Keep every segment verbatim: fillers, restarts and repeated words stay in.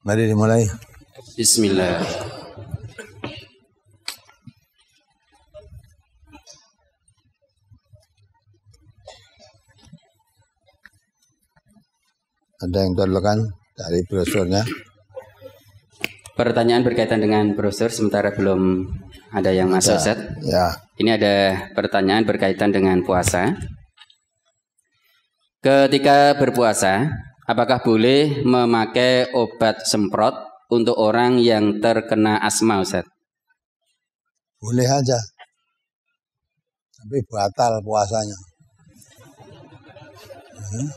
Mari dimulai. Bismillah. Ada yang terlekan dari brosurnya? Pertanyaan berkaitan dengan brosur, sementara belum ada yang masuk, Ustaz. Ya. Ini ada pertanyaan berkaitan dengan puasa. Ketika berpuasa, apakah boleh memakai obat semprot untuk orang yang terkena asma, Ustaz? Boleh aja. Tapi batal puasanya. Hmm.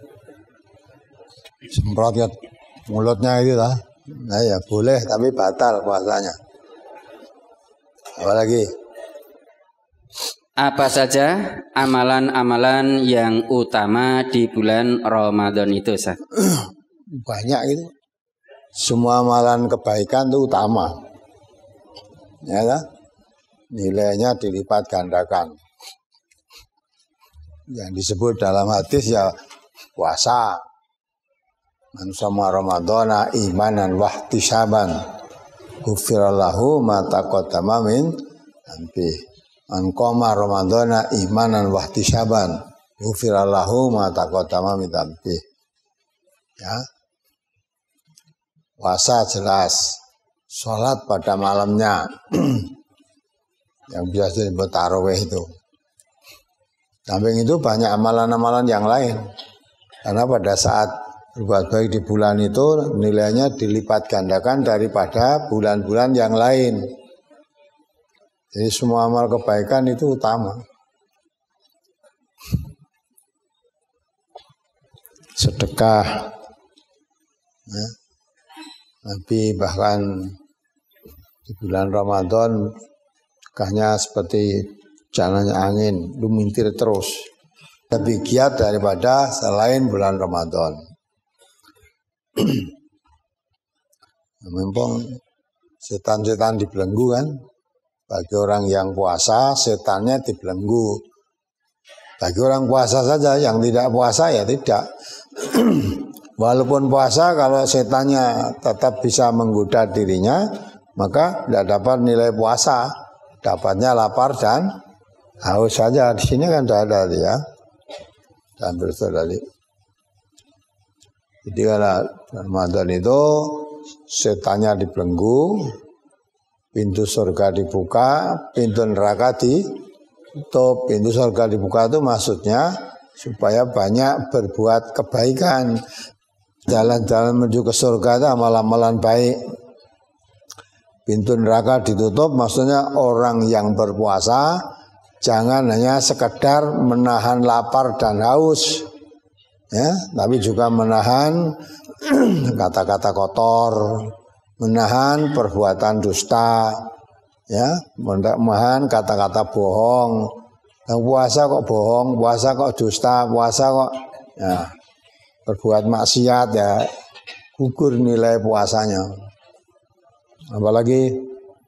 Semprot ya mulutnya itu lah. Nah ya boleh tapi batal puasanya. Apalagi? Apa saja amalan-amalan yang utama di bulan Ramadan itu, Ustaz? Banyak itu. Semua amalan kebaikan itu utama. Ya kan? Nilainya dilipat gandakan. Yang disebut dalam hadis ya puasa. Man shoma ramadhana imanan wahtisaban ghufirallahu ma taqaddama min dhanbi. Man qoma ramadhana imanan wahtisaban ghufirallahu ma taqaddama min dhanbi. Ya. Puasa jelas, sholat pada malamnya yang biasa disebut tarawih itu. Samping itu banyak amalan-amalan yang lain. Karena pada saat berbuat baik di bulan itu nilainya dilipat gandakan daripada bulan-bulan yang lain. Jadi semua amal kebaikan itu utama. Sedekah. Ya. Nabi bahkan di bulan Ramadan sedekahnya seperti jalannya angin, lumintir terus. Lebih giat daripada selain bulan Ramadan. Memang setan-setan dibelenggu kan. Bagi orang yang puasa setannya dibelenggu. Bagi orang puasa saja, yang tidak puasa ya tidak. Walaupun puasa kalau setannya tetap bisa menggoda dirinya, maka tidak dapat nilai puasa. Dapatnya lapar dan haus saja. Di sini kan tidak ada ya. Dan bersaudari. Jadi kalau Ramadan itu setannya dibelenggu, pintu surga dibuka, pintu neraka ditutup. Pintu surga dibuka itu maksudnya supaya banyak berbuat kebaikan. Jalan-jalan menuju ke surga itu amalan-amalan baik. Pintu neraka ditutup maksudnya orang yang berpuasa jangan hanya sekedar menahan lapar dan haus. Ya, tapi juga menahan kata-kata kotor, menahan perbuatan dusta, ya, menahan kata-kata bohong. Yang puasa kok bohong, puasa kok dusta, puasa kok ya, berbuat maksiat ya, gugur nilai puasanya. Apalagi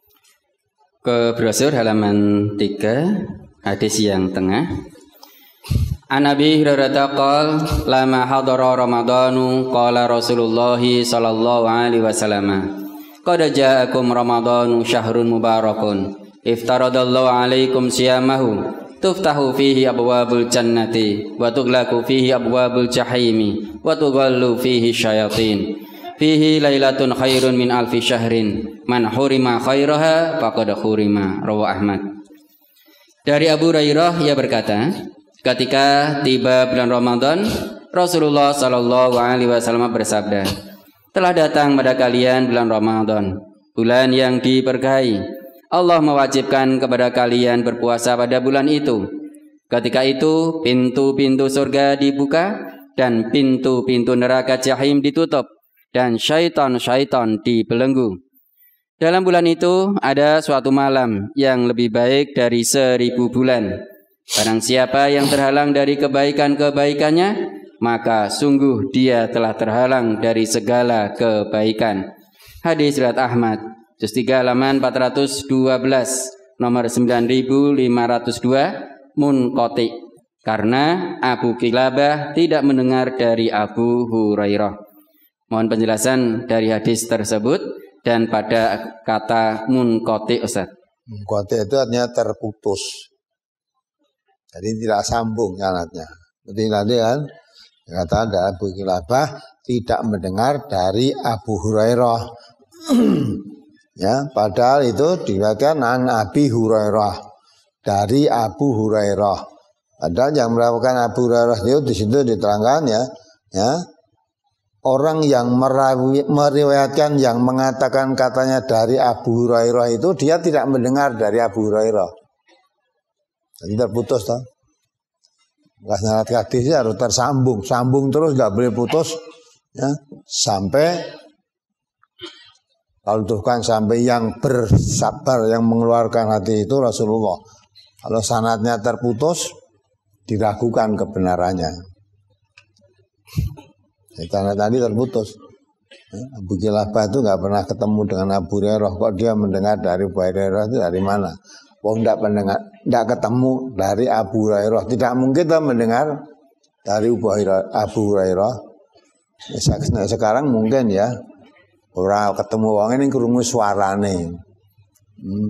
ke brosur halaman tiga, hadis yang tengah. An Abi Hurairah qala lama hadara Ramadanu qala Rasulullah sallallahu alaihi wasallam qad ja'akum Ramadanu syahrun mubarakun iftaradallahu alaikum siyamahu tuftahu fihi abwabul jannati wa tughlaqu fihi abwabul jahimi wa tughallu fihi syayatin fihi lailatun khairun min alfi syahrin man hurima khairaha faqad hurima rawahu Ahmad. Dari Abu Hurairah ia berkata, ketika tiba bulan Ramadan, Rasulullah Shallallahu Alaihi Wasallam bersabda, telah datang pada kalian bulan Ramadan, bulan yang diberkahi. Allah mewajibkan kepada kalian berpuasa pada bulan itu. Ketika itu, pintu-pintu surga dibuka dan pintu-pintu neraka jahim ditutup dan syaitan-syaitan dibelenggu. Dalam bulan itu ada suatu malam yang lebih baik dari seribu bulan. Barang siapa yang terhalang dari kebaikan-kebaikannya, maka sungguh dia telah terhalang dari segala kebaikan. Hadis riwayat Ahmad, juz tiga halaman empat ratus dua belas, nomor sembilan ribu lima ratus dua, munqati. Karena Abu Kilabah tidak mendengar dari Abu Hurairah. Mohon penjelasan dari hadis tersebut dan pada kata munqati, Ustaz. Munqati itu artinya terputus. Jadi tidak sambung sanadnya. Jadi tadi kan kata ada Abu Kilabah tidak mendengar dari Abu Hurairah. Ya, padahal itu diriwayatkan an Abi Hurairah, dari Abu Hurairah. Padahal yang melakukan Abu Hurairah itu di situ diterangkan ya, ya. Orang yang merawi, meriwayatkan yang mengatakan katanya dari Abu Hurairah itu dia tidak mendengar dari Abu Hurairah. Jadi terputus toh. Enggak sanad hadis harus tersambung, sambung terus enggak boleh putus ya, sampai kalau Tuhan sampai yang bersabar yang mengeluarkan hati itu Rasulullah. Kalau sanadnya terputus diragukan kebenarannya. Karena tadi terputus. Abu Kilabah itu nggak pernah ketemu dengan Abu Hurairah. Kok dia mendengar dari Abu Hurairah itu dari mana? Wong nggak mendengar, nggak ketemu dari Abu Hurairah. Tidak mungkin kita mendengar dari Abu Hurairah. Nah, sekarang mungkin ya orang ketemu wong ini krungu suarane. Hmm.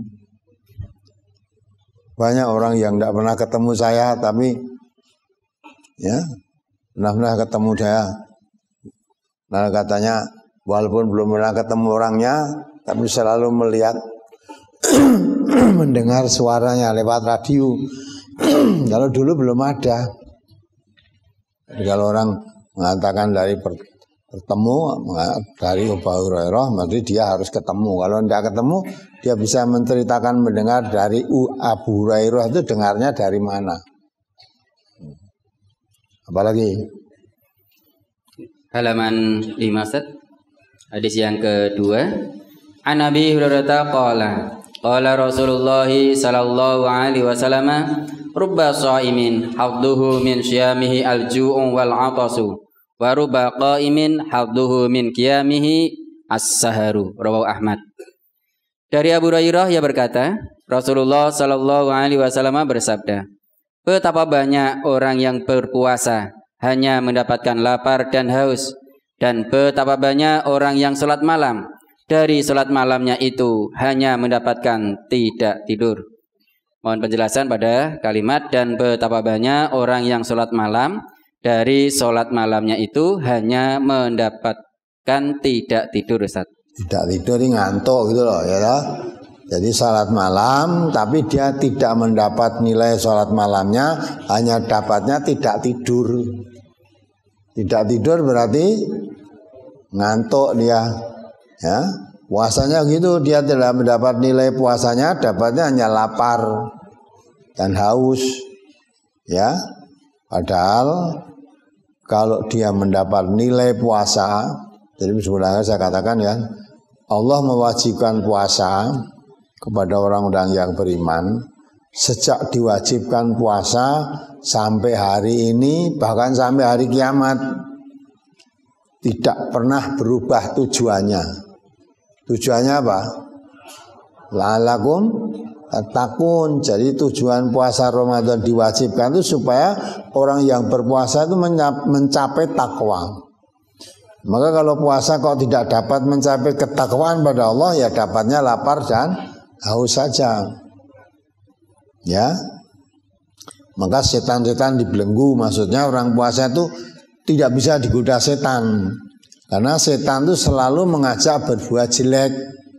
Banyak orang yang nggak pernah ketemu saya tapi ya pernah-pernah ketemu saya. Nah katanya walaupun belum pernah ketemu orangnya tapi selalu melihat mendengar suaranya lewat radio. Kalau dulu belum ada. Jadi kalau orang mengatakan dari bertemu dari Abu Hurairah berarti dia harus ketemu. Kalau tidak ketemu dia bisa menceritakan mendengar dari Abu Hurairah itu dengarnya dari mana. Apalagi halaman lima Ustaz. Hadis yang kedua. An Abi Hurairah qala qala Rasulullah sallallahu alaihi wasallam rubba shaimin hadduhu min syamihi al-ju'u wal 'atasu wa rubba qaimin hadduhu min qiyamihi as-saharu. Rawahu Ahmad. Dari Abu Hurairah ia berkata, Rasulullah sallallahu alaihi wasallam bersabda, betapa banyak orang yang berpuasa hanya mendapatkan lapar dan haus, dan betapa banyak orang yang sholat malam, dari sholat malamnya itu hanya mendapatkan tidak tidur. Mohon penjelasan pada kalimat dan betapa banyak orang yang sholat malam, dari sholat malamnya itu hanya mendapatkan tidak tidur, Ustaz. Tidak tidur ini ngantuk gitu loh ya lah. Jadi sholat malam tapi dia tidak mendapat nilai sholat malamnya, hanya dapatnya tidak tidur. Tidak tidur berarti ngantuk dia ya. Puasanya gitu, dia tidak mendapat nilai puasanya, dapatnya hanya lapar dan haus ya. Padahal kalau dia mendapat nilai puasa, jadi sebenarnya saya katakan ya, Allah mewajibkan puasa kepada orang-orang yang beriman sejak diwajibkan puasa sampai hari ini, bahkan sampai hari kiamat tidak pernah berubah tujuannya. Tujuannya apa? La'alakum tattaqun. Jadi tujuan puasa Ramadan diwajibkan itu supaya orang yang berpuasa itu mencapai takwa. Maka kalau puasa kok tidak dapat mencapai ketakwaan pada Allah, ya dapatnya lapar dan haus saja. Ya. Maka setan-setan dibelenggu, maksudnya orang puasa itu tidak bisa digoda setan. Karena setan itu selalu mengajak berbuat jelek.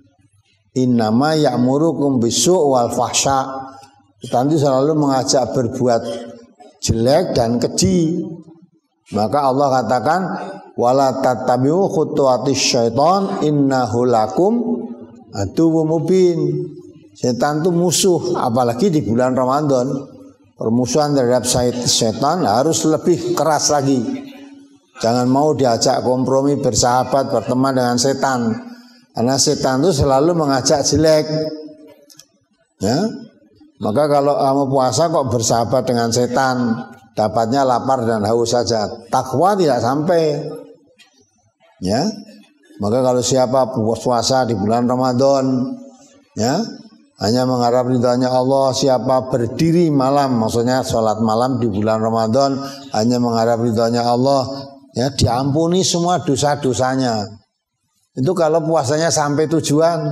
Innama ya'murukum bisu' wal fahsya. Setan itu selalu mengajak berbuat jelek dan keji. Maka Allah katakan wala tattabi'u khutuwatis syaitan innahu lakum aduwwum mubin. Setan itu musuh, apalagi di bulan Ramadan. Permusuhan terhadap setan harus lebih keras lagi. Jangan mau diajak kompromi, bersahabat, berteman dengan setan. Karena setan itu selalu mengajak jelek. Ya. Maka kalau kamu puasa kok bersahabat dengan setan, dapatnya lapar dan haus saja. Takwa tidak sampai. Ya. Maka kalau siapa puasa di bulan Ramadan, ya, hanya mengharap ridhonya Allah, siapa berdiri malam, maksudnya sholat malam di bulan Ramadan hanya mengharap ridhonya Allah, Ya, diampuni semua dosa-dosanya. Itu kalau puasanya sampai tujuan.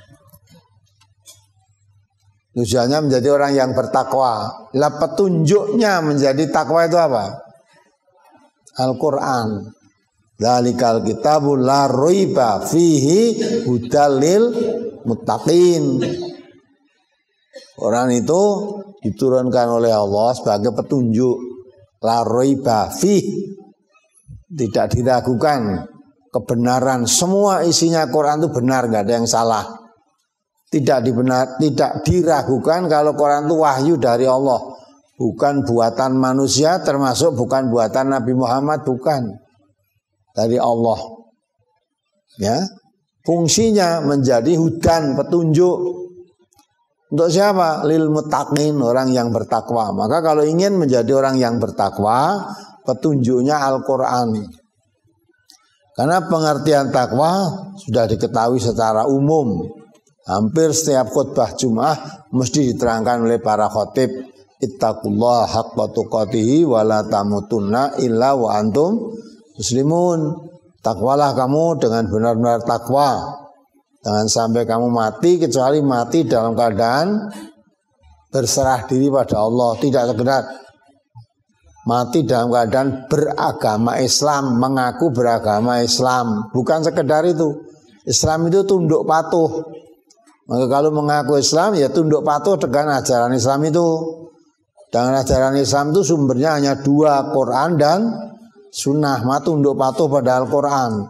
Tujuannya menjadi orang yang bertakwa. Lah petunjuknya menjadi takwa itu apa? Al-Quran. Dzalikal kitabul la raiba fihi hudal lil muttaqin. Quran itu diturunkan oleh Allah sebagai petunjuk. La raiba fihi. Tidak diragukan kebenaran, semua isinya Quran itu benar, nggak ada yang salah. Tidak dibenar, tidak diragukan kalau Quran itu wahyu dari Allah, bukan buatan manusia, termasuk bukan buatan Nabi Muhammad, bukan dari Allah. Ya, fungsinya menjadi hudan, petunjuk untuk siapa? Lil muttaqin, orang yang bertakwa. Maka kalau ingin menjadi orang yang bertakwa, petunjuknya Al-Quran. Karena pengertian takwa sudah diketahui secara umum. Hampir setiap khutbah Jum'ah mesti diterangkan oleh para khotib. Ittaqullaha haqqa tuqatihi wa la tamutunna illa wa antum muslimun. Takwalah kamu dengan benar-benar takwa. Jangan sampai kamu mati kecuali mati dalam keadaan berserah diri pada Allah. Tidak sekedar mati dalam keadaan beragama Islam, mengaku beragama Islam. Bukan sekedar itu. Islam itu tunduk patuh. Maka kalau mengaku Islam, ya tunduk patuh dengan ajaran Islam itu. Dengan ajaran Islam itu sumbernya hanya dua, Quran dan Sunnah. Maka tunduk patuh pada Al-Quran.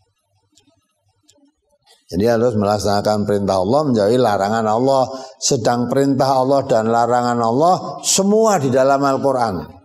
Jadi harus melaksanakan perintah Allah, menjauhi larangan Allah. Sedang perintah Allah dan larangan Allah semua di dalam Al-Quran.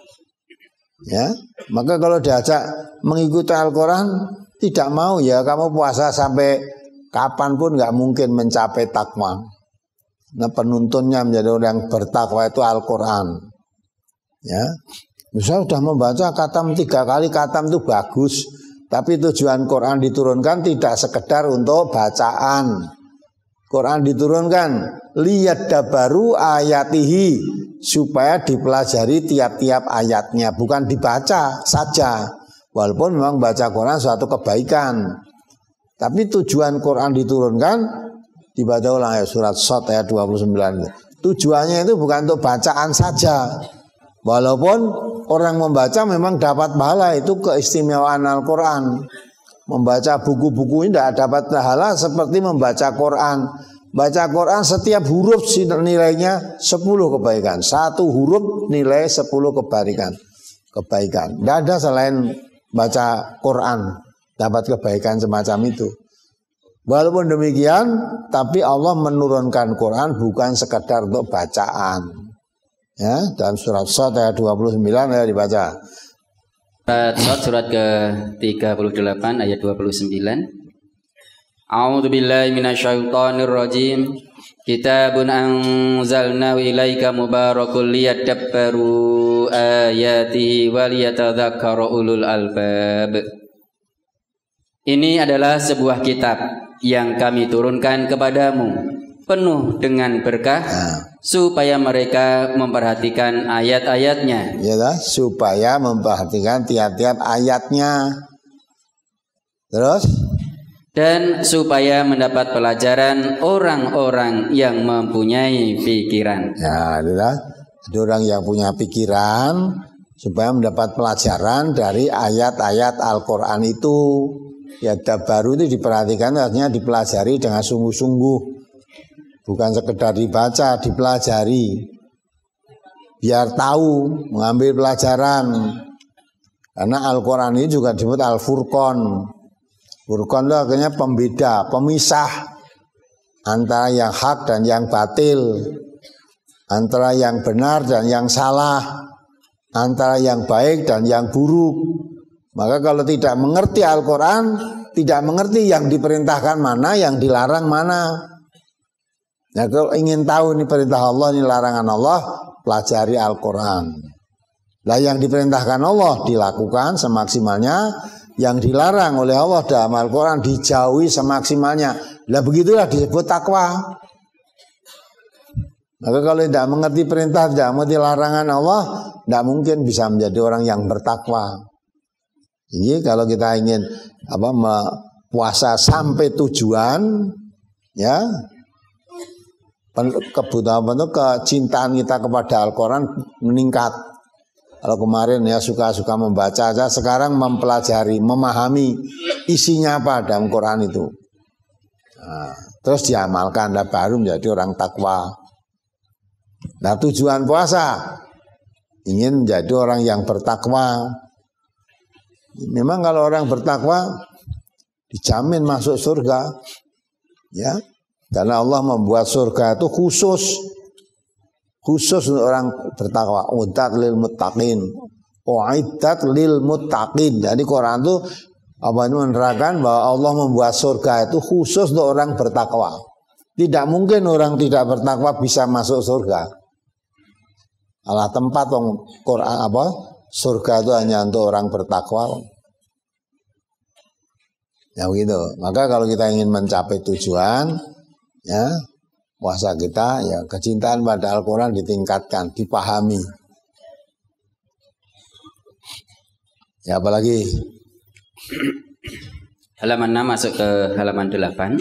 Ya, maka kalau diajak mengikuti Al-Quran tidak mau, ya kamu puasa sampai kapanpun nggak mungkin mencapai takwa. Nah, penuntunnya menjadi orang yang bertakwa itu Al-Quran. Ya, misal sudah membaca khatam tiga kali, khatam itu bagus, tapi tujuan Quran diturunkan tidak sekedar untuk bacaan. Quran diturunkan liyadabbaru ayatihi, supaya dipelajari tiap-tiap ayatnya, bukan dibaca saja. Walaupun memang baca Quran suatu kebaikan, tapi tujuan Quran diturunkan, dibaca ulang ya surat Shad ayat dua puluh sembilan. Tujuannya itu bukan untuk bacaan saja. Walaupun orang membaca memang dapat pahala, itu keistimewaan Al-Quran. Membaca buku-buku ini tidak dapat pahala seperti membaca Quran. Baca Quran setiap huruf nilainya sepuluh kebaikan. Satu huruf nilai sepuluh kebaikan. Kebaikan. Tidak ada selain baca Quran dapat kebaikan semacam itu. Walaupun demikian, tapi Allah menurunkan Quran bukan sekedar untuk bacaan. Ya, dalam surat Shad ayat dua puluh sembilan ya dibaca. Surat surat ke tiga puluh delapan ayat dua puluh sembilan. A'udzu billahi minasyaitonir rajim. Kitabun anzalnahu ilaika mubarakul liyadabbaru ayatihi wa liyatadzakkara ulul albab. Ini adalah sebuah kitab yang kami turunkan kepadamu, penuh dengan berkah, nah, supaya mereka memperhatikan ayat-ayatnya. Ya, supaya memperhatikan tiap-tiap ayatnya. Terus? Dan supaya mendapat pelajaran orang-orang yang mempunyai pikiran. Ya, adalah ada orang yang punya pikiran supaya mendapat pelajaran dari ayat-ayat Al-Quran itu. Ya, baru itu diperhatikan, artinya dipelajari dengan sungguh-sungguh. Bukan sekedar dibaca, dipelajari. Biar tahu, mengambil pelajaran. Karena Al-Quran ini juga disebut Al-Furqan. Furqan itu artinya pembeda, pemisah antara yang hak dan yang batil, antara yang benar dan yang salah, antara yang baik dan yang buruk. Maka kalau tidak mengerti Al-Quran, tidak mengerti yang diperintahkan mana, yang dilarang mana. Nah, kalau ingin tahu ini perintah Allah, ini larangan Allah, pelajari Al-Quran. Nah, yang diperintahkan Allah dilakukan semaksimalnya, yang dilarang oleh Allah dalam Al-Quran dijauhi semaksimalnya. Nah, begitulah disebut takwa. Maka kalau tidak mengerti perintah, tidak mengerti larangan Allah, tidak mungkin bisa menjadi orang yang bertakwa. Ini kalau kita ingin apa puasa sampai tujuan, ya kebutuhan itu kecintaan kita kepada Al-Quran meningkat. Kalau kemarin ya suka-suka membaca aja, sekarang mempelajari, memahami isinya apa dalam Quran itu. Nah, terus diamalkan, nah baru menjadi orang takwa. Nah tujuan puasa ingin menjadi orang yang bertakwa. Memang kalau orang bertakwa dijamin masuk surga, ya, karena Allah membuat surga itu khusus, khusus untuk orang bertakwa. Uiddat lil muttaqin, uiddat lil muttaqin. Jadi Quran itu apa itu menerangkan bahwa Allah membuat surga itu khusus untuk orang bertakwa. Tidak mungkin orang tidak bertakwa bisa masuk surga. Alah tempat yang Quran apa? Surga itu hanya untuk orang bertakwa. Ya begitu. Maka kalau kita ingin mencapai tujuan, ya puasa kita, ya kecintaan pada Al-Quran ditingkatkan, dipahami. Ya apalagi halaman enam masuk ke halaman delapan.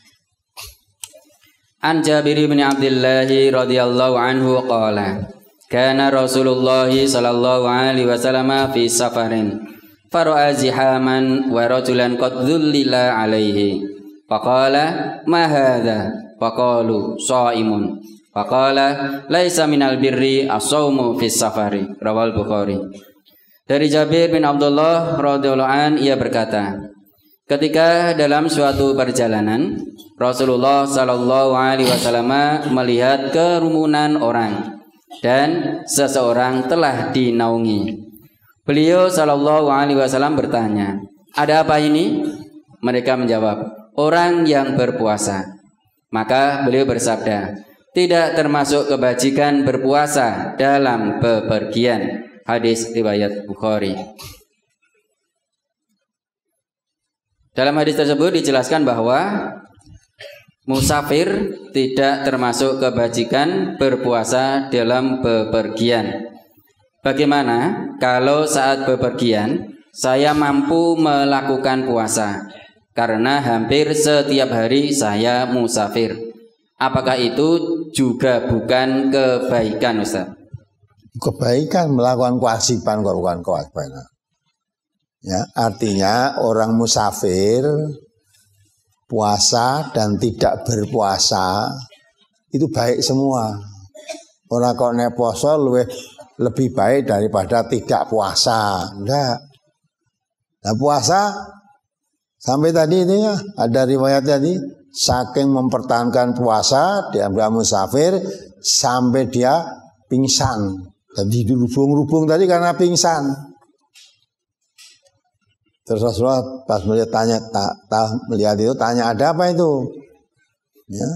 An Jabir bin Abdullah radhiyallahu anhu qala kana Rasulullah sallallahu alaihi wasallam fi safarin fara'a zihaman wa rajulan qad dhullila alaihi faqala ma hadha faqalu shaimun faqala laisa minal birri as-shaumu fi safari rawal Bukhari. Dari Jabir bin Abdullah radhiyallahu an ia berkata, ketika dalam suatu perjalanan Rasulullah sallallahu alaihi wasallam melihat kerumunan orang dan seseorang telah dinaungi. Beliau sallallahu alaihi wasallam bertanya, "Ada apa ini?" Mereka menjawab, "Orang yang berpuasa." Maka beliau bersabda, "Tidak termasuk kebajikan berpuasa dalam bepergian." Hadis riwayat Bukhari. Dalam hadis tersebut dijelaskan bahwa musafir tidak termasuk kebajikan berpuasa dalam bepergian. Bagaimana kalau saat bepergian saya mampu melakukan puasa karena hampir setiap hari saya musafir? Apakah itu juga bukan kebaikan, Ustaz? Kebaikan melakukan kewajiban kok bukan kewajiban. Ya, artinya orang musafir puasa dan tidak berpuasa itu baik semua. Orang kok nek poso lebih lebih baik daripada tidak puasa. Enggak. Nah, puasa sampai tadi itu ya ada riwayat tadi saking mempertahankan puasa dia musafir sampai dia pingsan. Tadi dirubung-rubung tadi karena pingsan. Terus Rasulullah pas melihat tanya, tak, tak melihat itu tanya ada apa itu? Ya,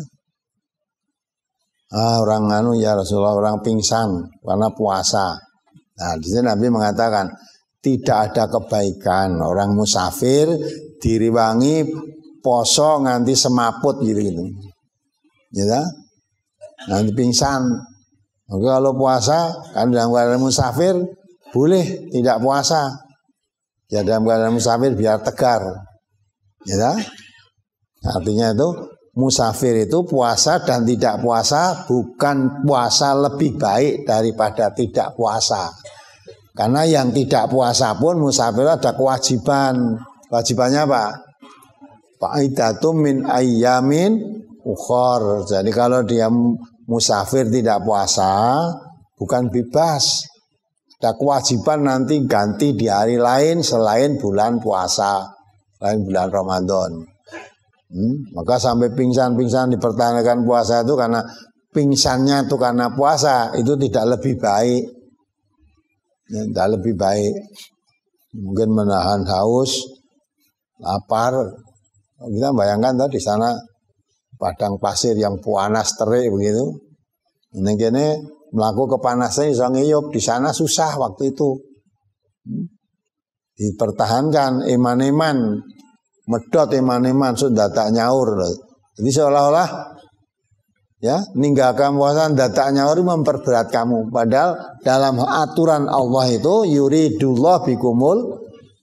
ah, orang anu ya Rasulullah orang pingsan karena puasa. Nah di sini Nabi mengatakan tidak ada kebaikan orang musafir diriwangi poso nganti semaput gitu gitu. Ya, nanti pingsan. Oke, kalau puasa kan dalam keadaan musafir boleh tidak puasa. Ya dalam keadaan musafir biar tegar. Ya. Artinya itu musafir itu puasa dan tidak puasa bukan puasa lebih baik daripada tidak puasa. Karena yang tidak puasa pun musafir ada kewajiban. Kewajibannya apa? Fa'idatu min ayyamin ukhor. Jadi kalau dia musafir tidak puasa bukan bebas, ada kewajiban nanti ganti di hari lain selain bulan puasa, selain bulan Ramadan. hmm? Maka sampai pingsan-pingsan dipertahankan puasa itu karena pingsannya itu karena puasa itu tidak lebih baik, ya, tidak lebih baik. Mungkin menahan haus, lapar. Kita bayangkan tadi di sana padang pasir yang panas terik begitu. Ini kene melakukan kepanasan iso ngiyup, di sana susah waktu itu. Hmm. Dipertahankan iman-iman, medot iman-iman sudah tak nyaur. Jadi seolah-olah ya ninggalkan puasa datak nyaur memperberat kamu. Padahal dalam aturan Allah itu yuridullah bikumul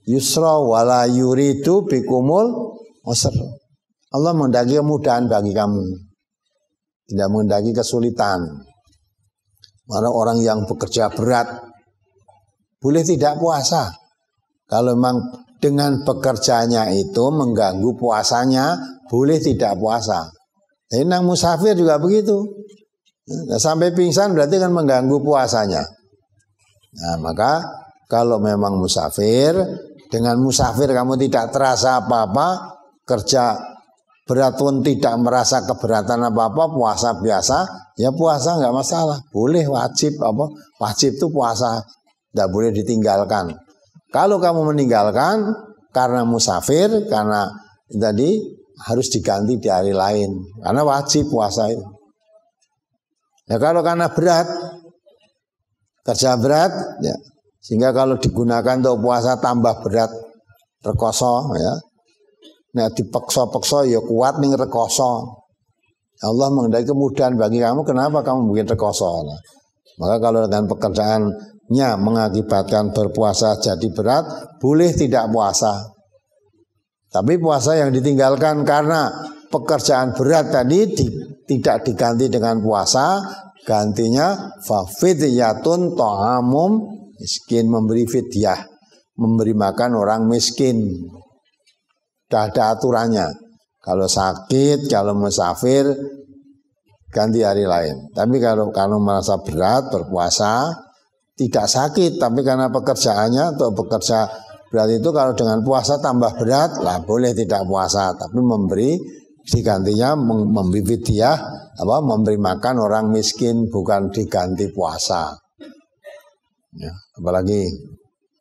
yusra wala yuridu bikumul usra. Allah menghendaki kemudahan bagi kamu, tidak menghendaki kesulitan. Mana orang yang bekerja berat boleh tidak puasa. Kalau memang dengan pekerjaannya itu mengganggu puasanya, boleh tidak puasa. Jadi nang musafir juga begitu. Nah, sampai pingsan berarti kan mengganggu puasanya. Nah, maka kalau memang musafir, dengan musafir kamu tidak terasa apa-apa, kerja berat pun tidak merasa keberatan apa-apa, puasa biasa, ya puasa nggak masalah, boleh, wajib apa? Wajib itu puasa, tidak boleh ditinggalkan. Kalau kamu meninggalkan karena musafir, karena tadi harus diganti di hari lain, karena wajib puasa itu. Ya kalau karena berat, kerja berat, ya sehingga kalau digunakan untuk puasa tambah berat, rekoso, ya. Nah dipeksa-peksa ya kuat nih rekoso. Allah menghendaki kemudahan bagi kamu, kenapa kamu bikin rekoso? Nah, maka kalau dengan pekerjaannya mengakibatkan berpuasa jadi berat, boleh tidak puasa. Tapi puasa yang ditinggalkan karena pekerjaan berat tadi di, tidak diganti dengan puasa, gantinya fafidyatun ta'amum miskin, memberi fidyah, memberi makan orang miskin. Sudah ada aturannya. Kalau sakit, kalau musafir, ganti hari lain. Tapi kalau kalau merasa berat berpuasa, tidak sakit, tapi karena pekerjaannya atau bekerja berat itu kalau dengan puasa tambah berat, lah boleh tidak puasa, tapi memberi digantinya memberi fidyah, apa memberi makan orang miskin, bukan diganti puasa. Ya, apalagi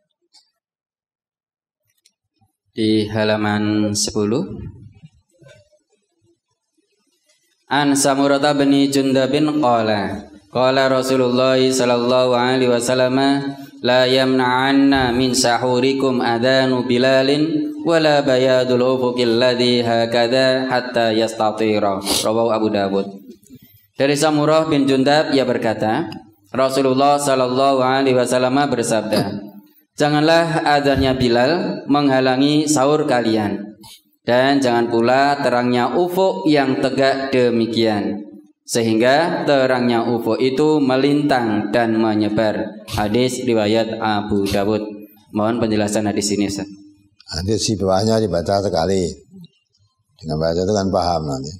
di halaman sepuluh. An Samurata bin Jundabin qala qala Rasulullah sallallahu alaihi wasallam la yamna'anna min sahurikum adanu Bilalin wala bayadul ufuqil ladzi hakadha hatta yastatira. Rawahu Abu Dawud. Dari Samurah bin Jundab ia berkata, Rasulullah sallallahu alaihi wasallam bersabda, janganlah adzannya Bilal menghalangi sahur kalian, dan jangan pula terangnya ufuk yang tegak demikian, sehingga terangnya ufuk itu melintang dan menyebar. Hadis riwayat Abu Dawud. Mohon penjelasan hadis ini, Ustaz. Hadis di bawahnya dibaca sekali. Dengan baca itu kan paham nanti.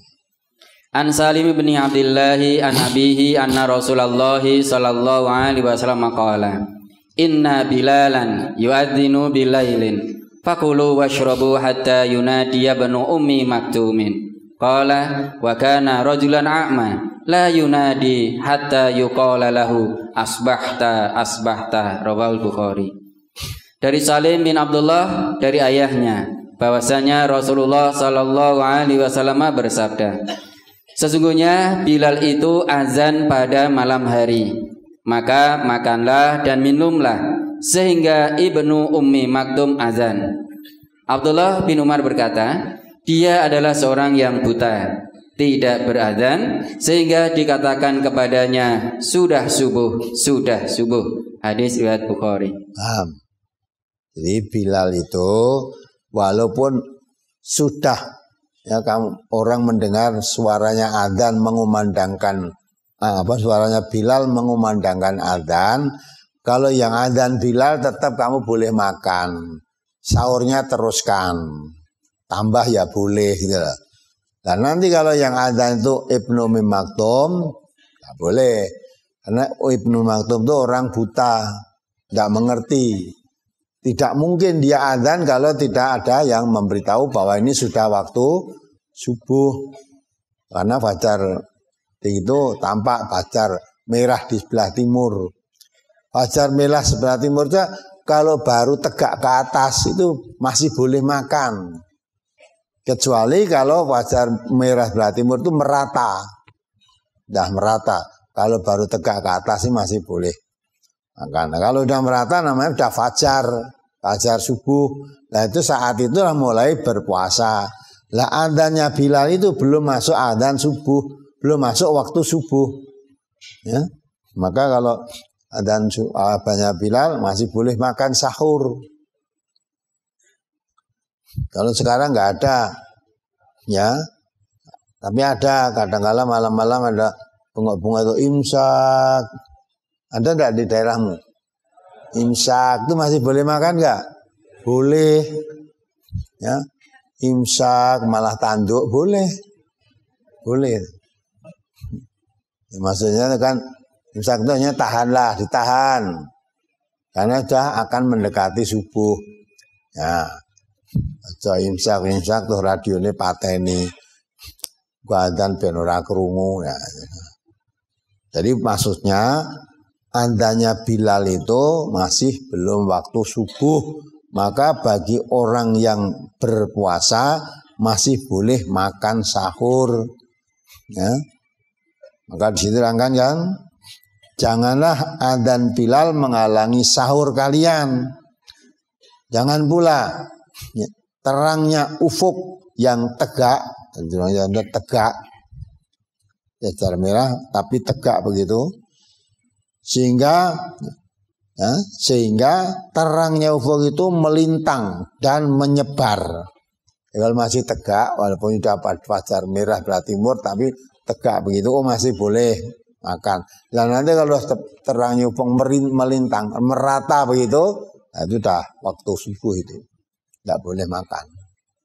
An Salim bin Abdullah an abihi anna Rasulullah sallallahu alaihi wasallam qala inna Bilalan yu'adzinu bilailin fakulu washrabu hatta yunadiya banu ummi maktumin qala wa kana rajulan a'ma la yunadi hatta yuqala lahu asbahta asbahta. Rawahul Bukhari. Dari Salim bin Abdullah dari ayahnya bahwasanya Rasulullah sallallahu alaihi wasallam bersabda, sesungguhnya Bilal itu azan pada malam hari, maka makanlah dan minumlah sehingga Ibnu Ummi Maktum azan. Abdullah bin Umar berkata, dia adalah seorang yang buta, tidak berazan sehingga dikatakan kepadanya sudah subuh, sudah subuh. Hadis riwayat Bukhari. Paham. Jadi Bilal itu walaupun sudah ya kamu orang mendengar suaranya adzan mengumandangkan apa suaranya Bilal mengumandangkan adzan, kalau yang adzan Bilal tetap kamu boleh makan, sahurnya teruskan, tambah ya boleh gitu loh. Dan nanti kalau yang adzan itu Ibnu Ummi Maktum, nggak boleh, karena Ibnu Maktum itu orang buta, nggak mengerti, tidak mungkin dia adzan kalau tidak ada yang memberitahu bahwa ini sudah waktu subuh, karena fajar itu tampak fajar merah di sebelah timur. Fajar merah sebelah timur itu kalau baru tegak ke atas itu masih boleh makan. Kecuali kalau fajar merah sebelah timur itu merata. Dah merata. Kalau baru tegak ke atas ini masih boleh makan. Nah, kalau udah merata namanya udah fajar, fajar subuh. Nah itu saat itulah mulai berpuasa. Lah adzannya Bilal itu belum masuk adzan subuh, belum masuk waktu subuh, ya. Maka kalau adzan adzannya Bilal masih boleh makan sahur. Kalau sekarang nggak ada, ya. Tapi ada, kadang-kala malam-malam ada bunga-bunga itu imsak. Ada enggak di daerahmu? Imsak itu masih boleh makan enggak? Boleh. Ya. Imsak malah tanduk boleh. Boleh. Ya, maksudnya kan imsak itu hanya tahanlah, ditahan. Karena sudah akan mendekati subuh. Ya. Aja imsak, imsak tuh radionya pateni. Adzan ben ora krungu ya. Jadi maksudnya andanya Bilal itu masih belum waktu subuh, maka bagi orang yang berpuasa masih boleh makan sahur. Ya. Maka di situ terangkan kan, janganlah adzan Bilal menghalangi sahur kalian. Jangan pula ya, terangnya ufuk yang tegak, yang tegak, ya jar merah tapi tegak begitu, sehingga ya, sehingga terangnya ufuk itu melintang dan menyebar. Ya, kalau masih tegak, walaupun sudah fajar merah belah timur, tapi tegak begitu, oh masih boleh makan. Dan nanti kalau terangnya ufuk melintang, merata begitu, nah itu dah waktu subuh itu, tidak boleh makan.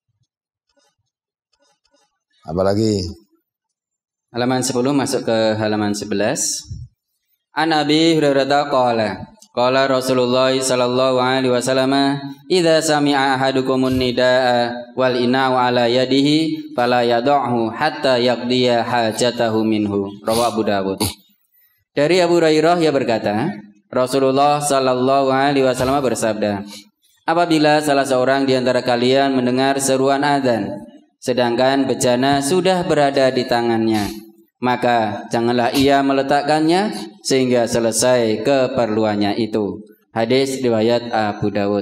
Apalagi halaman sepuluh masuk ke halaman sebelas. An Abi Hurairah qala qala Rasulullah sallallahu alaihi wasallam idza sami'a ahadukumun nidaa wal ina'u ala yadihi fala yad'hu hatta yaqdiya hajatahu minhu. Rawahu Abu Dawud. Dari Abu Hurairah ia berkata, Rasulullah sallallahu alaihi wasallam bersabda, apabila salah seorang di antara kalian mendengar seruan azan sedangkan bejana sudah berada di tangannya, maka janganlah ia meletakkannya sehingga selesai keperluannya itu. Hadis riwayat Abu Dawud.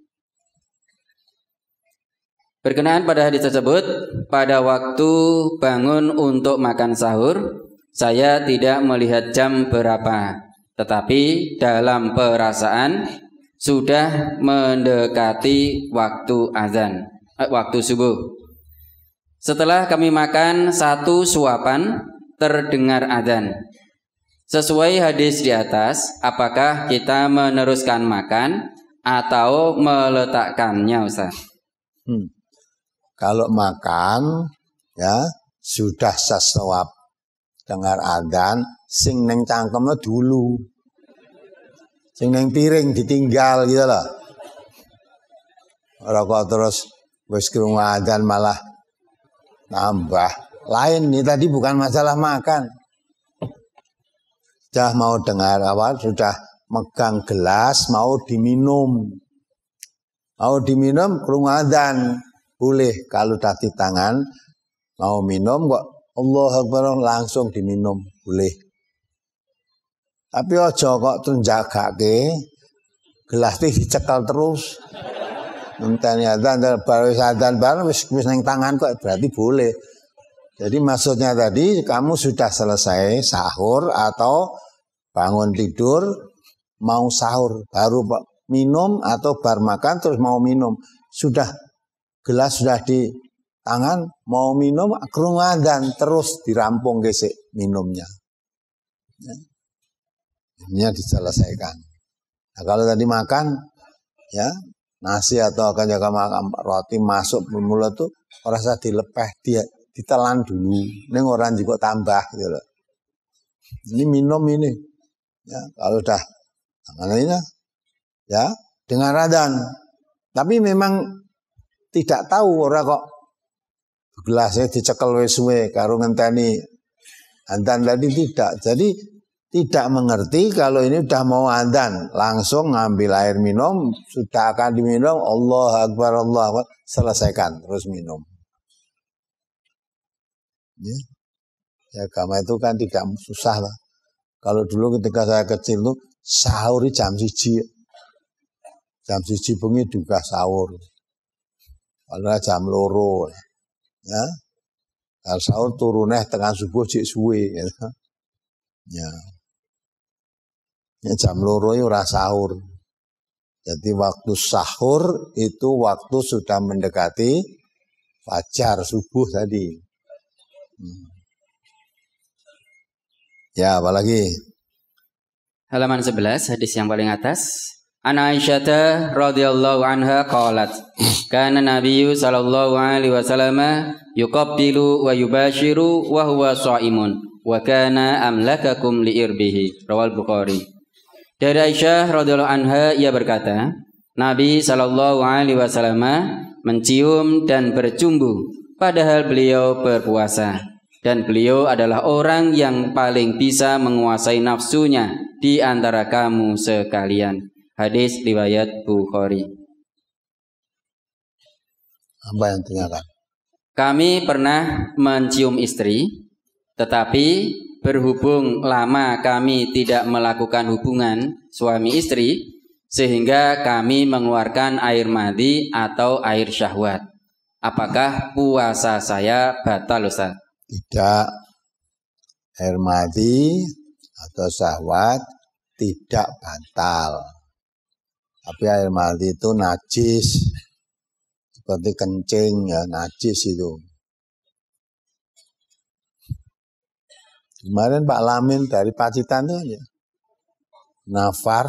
Berkenaan pada hadis tersebut, pada waktu bangun untuk makan sahur, saya tidak melihat jam berapa, tetapi dalam perasaan sudah mendekati waktu azan, eh, waktu subuh. Setelah kami makan satu suapan, terdengar adzan. Sesuai hadis di atas, apakah kita meneruskan makan atau meletakkannya, Ustaz? Hmm. Kalau makan, ya sudah sesuap dengar adzan, sing neng cangkemnya dulu, sing neng piring ditinggal gitu loh. Ora kok terus wis krungu adzan malah nambah. Lain nih, tadi bukan masalah makan. Sudah mau dengar awal, sudah megang gelas mau diminum. Mau diminum krungu adzan. Boleh kalau di tangan mau minum kok Allahu Akbar langsung diminum, boleh. Tapi ojo kok tunjagake gelas iki dicekel terus. Ngenteni adzan baru adzan bareng wis wis ning tangan kok berarti boleh. Jadi maksudnya tadi kamu sudah selesai sahur atau bangun tidur mau sahur baru minum atau bar makan terus mau minum. Sudah gelas sudah di tangan mau minum krungu adzan terus dirampung gesek minumnya. Ya. Ini diselesaikan. Nah, kalau tadi makan ya nasi atau akan jaga makan roti masuk ke mulut tuh rasa dilepeh dia ditelan dulu. Ini orang juga tambah gitu loh. Ini minum ini. Ya, kalau udah tangan ini ya dengan adzan. Tapi memang tidak tahu orang kok gelasnya dicekel wis suwe karo ngenteni adzan tadi tidak. Jadi tidak mengerti kalau ini sudah mau adzan, langsung ngambil air minum, sudah akan diminum, Allah Akbar, Allah Akbar, selesaikan, terus minum. Ya. Ya, agama itu kan tidak susah lah. Kalau dulu ketika saya kecil tuh sahur jam siji, jam siji bengi juga sahur. Kalau jam loro, ya, kalau sahur turunnya tengah subuh cik suwe, ya. Ya. Ya jam loro itu ora sahur. Jadi waktu sahur itu waktu sudah mendekati fajar subuh tadi. Hmm. Ya, apalagi? Halaman sebelas, hadis yang paling atas. An Aisyah radhiyallahu anha qalat, kana Nabiyyu sallallahu alaihi wasallam yuqabbilu wa yubashiru wa huwa shaimun wa kana amlakakum liirbihi. Rawal Bukhari. Dari Aisyah radhiyallahu anha ia berkata, Nabi sallallahu alaihi wasallam mencium dan bercumbu padahal beliau berpuasa, dan beliau adalah orang yang paling bisa menguasai nafsunya di antara kamu sekalian. Hadis riwayat Bukhari. Apa yang ternyata? Kami pernah mencium istri, tetapi berhubung lama kami tidak melakukan hubungan suami istri, sehingga kami mengeluarkan air madi atau air syahwat. Apakah puasa saya batal, Ustaz? Tidak. Air madi atau syahwat tidak batal. Tapi air madi itu najis. Seperti kencing ya, najis itu. Kemarin Pak Lamin dari Pacitan itu aja. Nafar.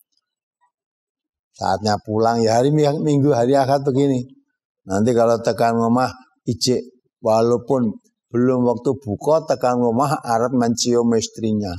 Saatnya pulang ya hari Minggu, hari Ahad begini. Nanti kalau tekan rumah ijik. Walaupun belum waktu buka tekan rumah arep mencium istrinya.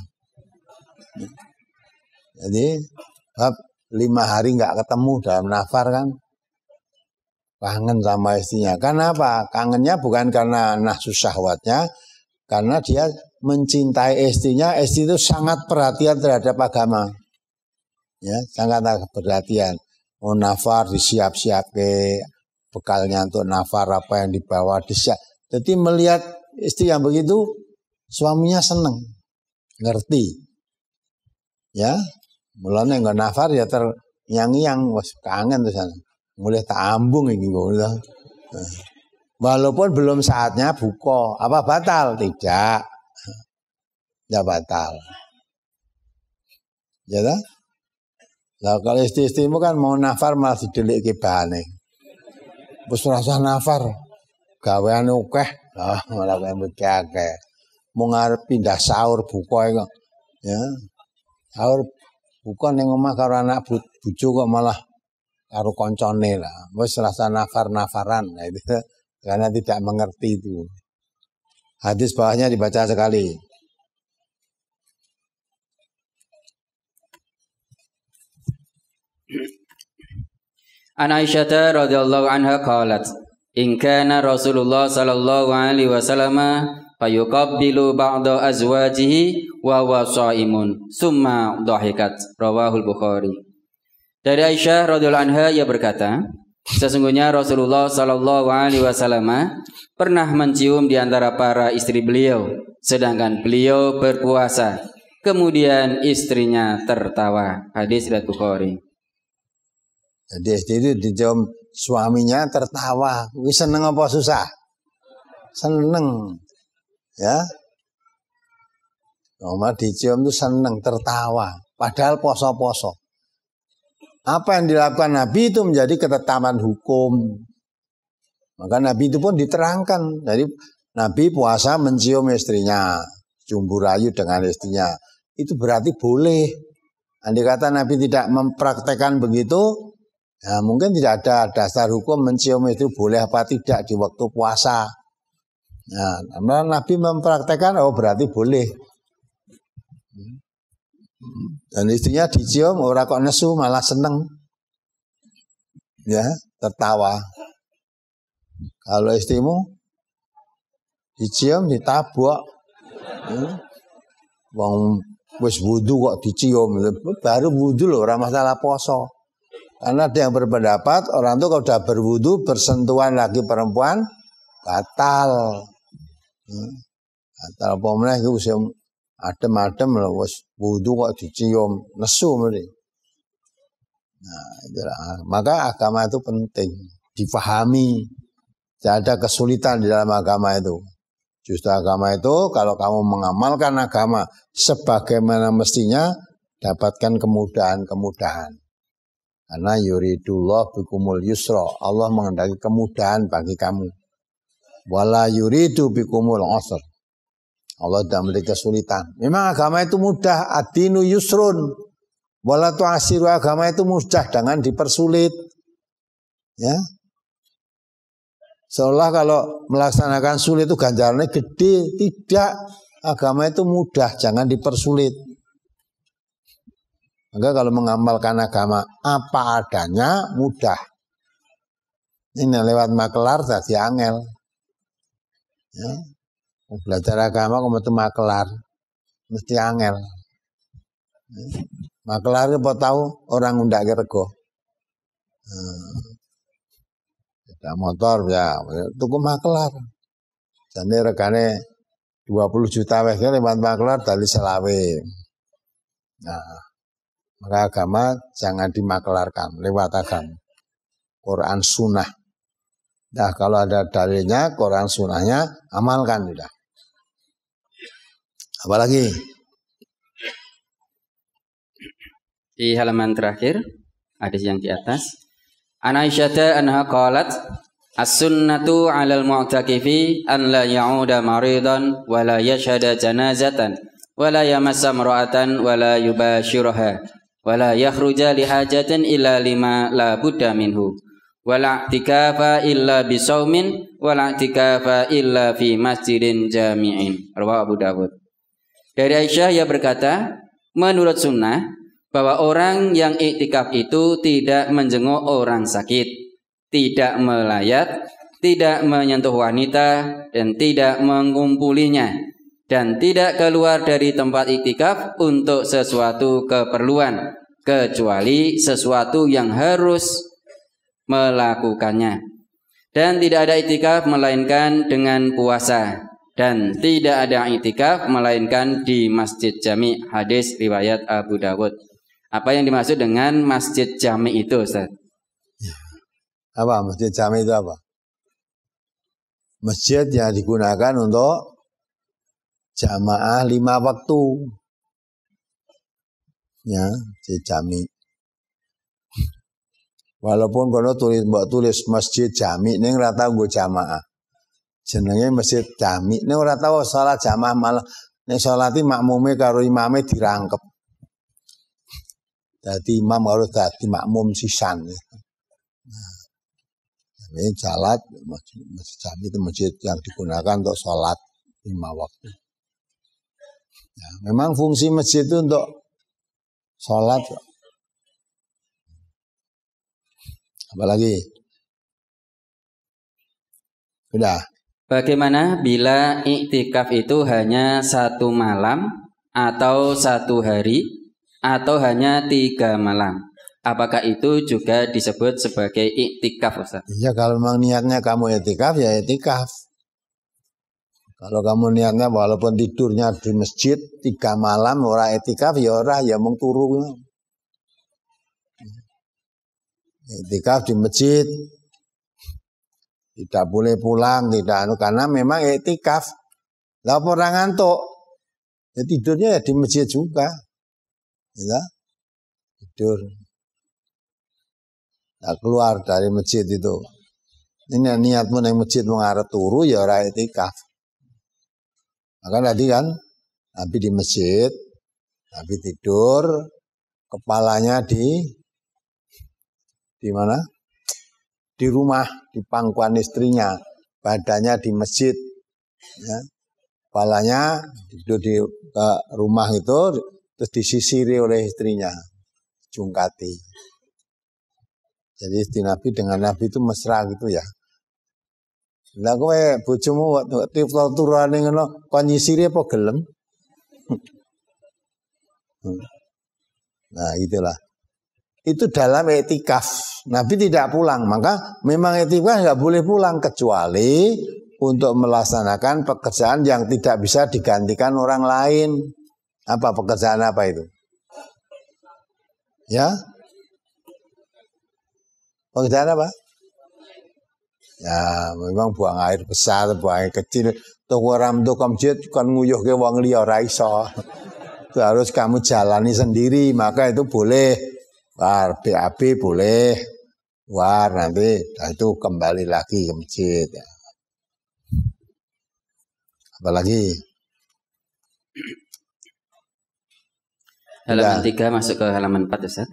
Jadi lima hari nggak ketemu dalam nafar kan, kangen sama istrinya. Karena apa? Kangennya bukan karena nafsu syahwatnya, karena dia mencintai istrinya. Istri itu sangat perhatian terhadap agama, ya sangat perhatian. Mau nafar disiap-siap ke bekalnya untuk nafar apa yang dibawa disiap. Jadi melihat istri yang begitu, suaminya seneng, ngerti, ya. Mulanya nggak nafar ya terngiang-ngiang, wah kangen tuh sana. Mulai tak ambung ini gue. Walaupun belum saatnya buka, apa batal? Tidak, tidak batal. Ya dah. Lah kalau istri-istrimu kan mau nafar malah didelik ke bahane. Wis rasa nafar, gaweane akeh, ah malah akeh. Mau ngarep pindah sahur buka kok. Ya. Sahur bukan yang omah karo anak bojo kok malah karo koncone lah. Wis rasa nafar-nafaran. Nah, itu karena tidak mengerti itu. Hadis bawahnya dibaca sekali. An Aisyah radhiyallahu anha qalat, in kana Rasulullah sallallahu alaihi wasallam fayuqabbilu ba'da azwajihi wa huwa shaimun summa dhahikat. Rawahul Bukhari. Dari Aisyah radhiyallahu anha ia berkata, sesungguhnya Rasulullah sallallahu alaihi wasallam pernah mencium di antara para istri beliau sedangkan beliau berpuasa, kemudian istrinya tertawa. Hadis riwayat Bukhari. Jadi istri itu dicium suaminya tertawa. Wis seneng apa susah? Seneng. Ya. Nomor dicium itu seneng, tertawa. Padahal poso-poso. Apa yang dilakukan Nabi itu menjadi ketetapan hukum. Maka Nabi itu pun diterangkan. Jadi Nabi puasa mencium istrinya, cumbu rayu dengan istrinya. Itu berarti boleh. Andai kata Nabi tidak mempraktekkan begitu, ya mungkin tidak ada dasar hukum mencium itu boleh apa tidak di waktu puasa. Nah, Nabi mempraktekkan, oh berarti boleh. Dan istrinya dicium, orang kok nesu malah seneng, ya tertawa. Kalau istrimu dicium ditabok, ya. Wong wis wudu kok dicium, baru wudu loh, orang masalah poso. Karena ada yang berpendapat orang itu kalau sudah berwudu bersentuhan lagi perempuan batal. Batal pomene iku wis adem-adem lho wis wudu kok dicium, nesu mesti. Nah, itulah. Maka agama itu penting dipahami. Tidak ada kesulitan di dalam agama itu. Justru agama itu kalau kamu mengamalkan agama sebagaimana mestinya dapatkan kemudahan-kemudahan. Karena yuridullah bikumul yusra. Allah menghendaki kemudahan bagi kamu. Wala yuridu bikumul usra. Allah tidak memiliki kesulitan. Memang agama itu mudah. Ad-dinu yusrun. Wala tu'asiru, agama itu mudah, jangan dipersulit. Ya. Seolah kalau melaksanakan sulit itu ganjarannya gede. Tidak. Agama itu mudah, jangan dipersulit. Maka kalau mengamalkan agama apa adanya mudah. Ini lewat makelar tadi angel. Ya. Belajar agama kamu itu makelar, mesti angel. Ya. Makelar itu tahu orang undak rego. Hmm. Ada motor ya, tuku makelar. Jadi regane dua puluh juta weh lewat makelar dari selawe. Nah, maka agama jangan dimaklarkan lewat agama. Quran sunnah. Nah kalau ada dalilnya Quran sunnahnya amalkan sudah. Apalagi di halaman terakhir hadis yang di atas. An Aisyah anha qalat as-sunnatu 'alal mu'takifi an la ya'uda maridan wa la yashhada janazatan wa la yamassa imra'atan wa la yubashiraha wala yakhruja li hajatin illa lima la budda minhu wala i'tikafa illa bisaumin wala i'tikafa illa fi masjidin jami'in. Rawahu Abu Dawud. Dari Aisyah ia berkata, menurut sunnah bahwa orang yang i'tikaf itu tidak menjenguk orang sakit, tidak melayat, tidak menyentuh wanita dan tidak mengumpulinya dan tidak keluar dari tempat i'tikaf untuk sesuatu keperluan kecuali sesuatu yang harus melakukannya. Dan tidak ada i'tikaf melainkan dengan puasa dan tidak ada i'tikaf melainkan di masjid jami. Hadis riwayat Abu Dawud. Apa yang dimaksud dengan masjid jami itu, Ustaz? Apa masjid jami itu apa? Masjid yang digunakan untuk jamaah lima waktu. Ya, masjid jami. Walaupun kalau tulis mbok tulis masjid jami ning ora tau nggo jamaah. Jenenge masjid jami ning ora tau salat jamaah malah nek salati makmume karo imame dirangkep. Dadi imam harus dadi makmum sisan. Nah, ini salat masjid, masjid jami itu masjid yang digunakan untuk salat lima waktu. Nah, memang fungsi masjid itu untuk salat. Apalagi? Sudah. Bagaimana bila i'tikaf itu hanya satu malam atau satu hari atau hanya tiga malam? Apakah itu juga disebut sebagai i'tikaf, Ustaz? Iya, kalau memang niatnya kamu i'tikaf ya i'tikaf. Kalau kamu niatnya walaupun tidurnya di masjid tiga malam ora i'tikaf ya ora ya mung turu. I'tikaf di masjid tidak boleh pulang, tidak anu karena memang i'tikaf. Lah orang ngantuk, ya tidurnya ya di masjid juga, ya tidur. Nah, keluar dari masjid itu. Ini niatmu nang masjid mengarep turu ya ora i'tikaf. Maka tadi kan Nabi di masjid, Nabi tidur, kepalanya di di mana? Di rumah, di pangkuan istrinya, badannya di masjid, ya. Kepalanya tidur di ke rumah itu, terus disisiri oleh istrinya, jungkati. Jadi istri Nabi dengan Nabi itu mesra gitu ya. Lah kowe bojomu waktu turane ngono kon nyisiri apa gelem? Nah, itulah. Itu dalam i'tikaf. Nabi tidak pulang, maka memang i'tikaf enggak boleh pulang kecuali untuk melaksanakan pekerjaan yang tidak bisa digantikan orang lain. Apa pekerjaan apa itu? Ya? Pekerjaan apa? Ya, memang buang air besar, buang air kecil. Tuh orang tuh masjid kan nguyuh ke wong liya ora iso. Itu harus kamu jalani sendiri, maka itu boleh War B A B boleh, war nanti nah itu kembali lagi ke masjid. Ya. Apalagi halaman tiga masuk ke halaman empat Ustaz.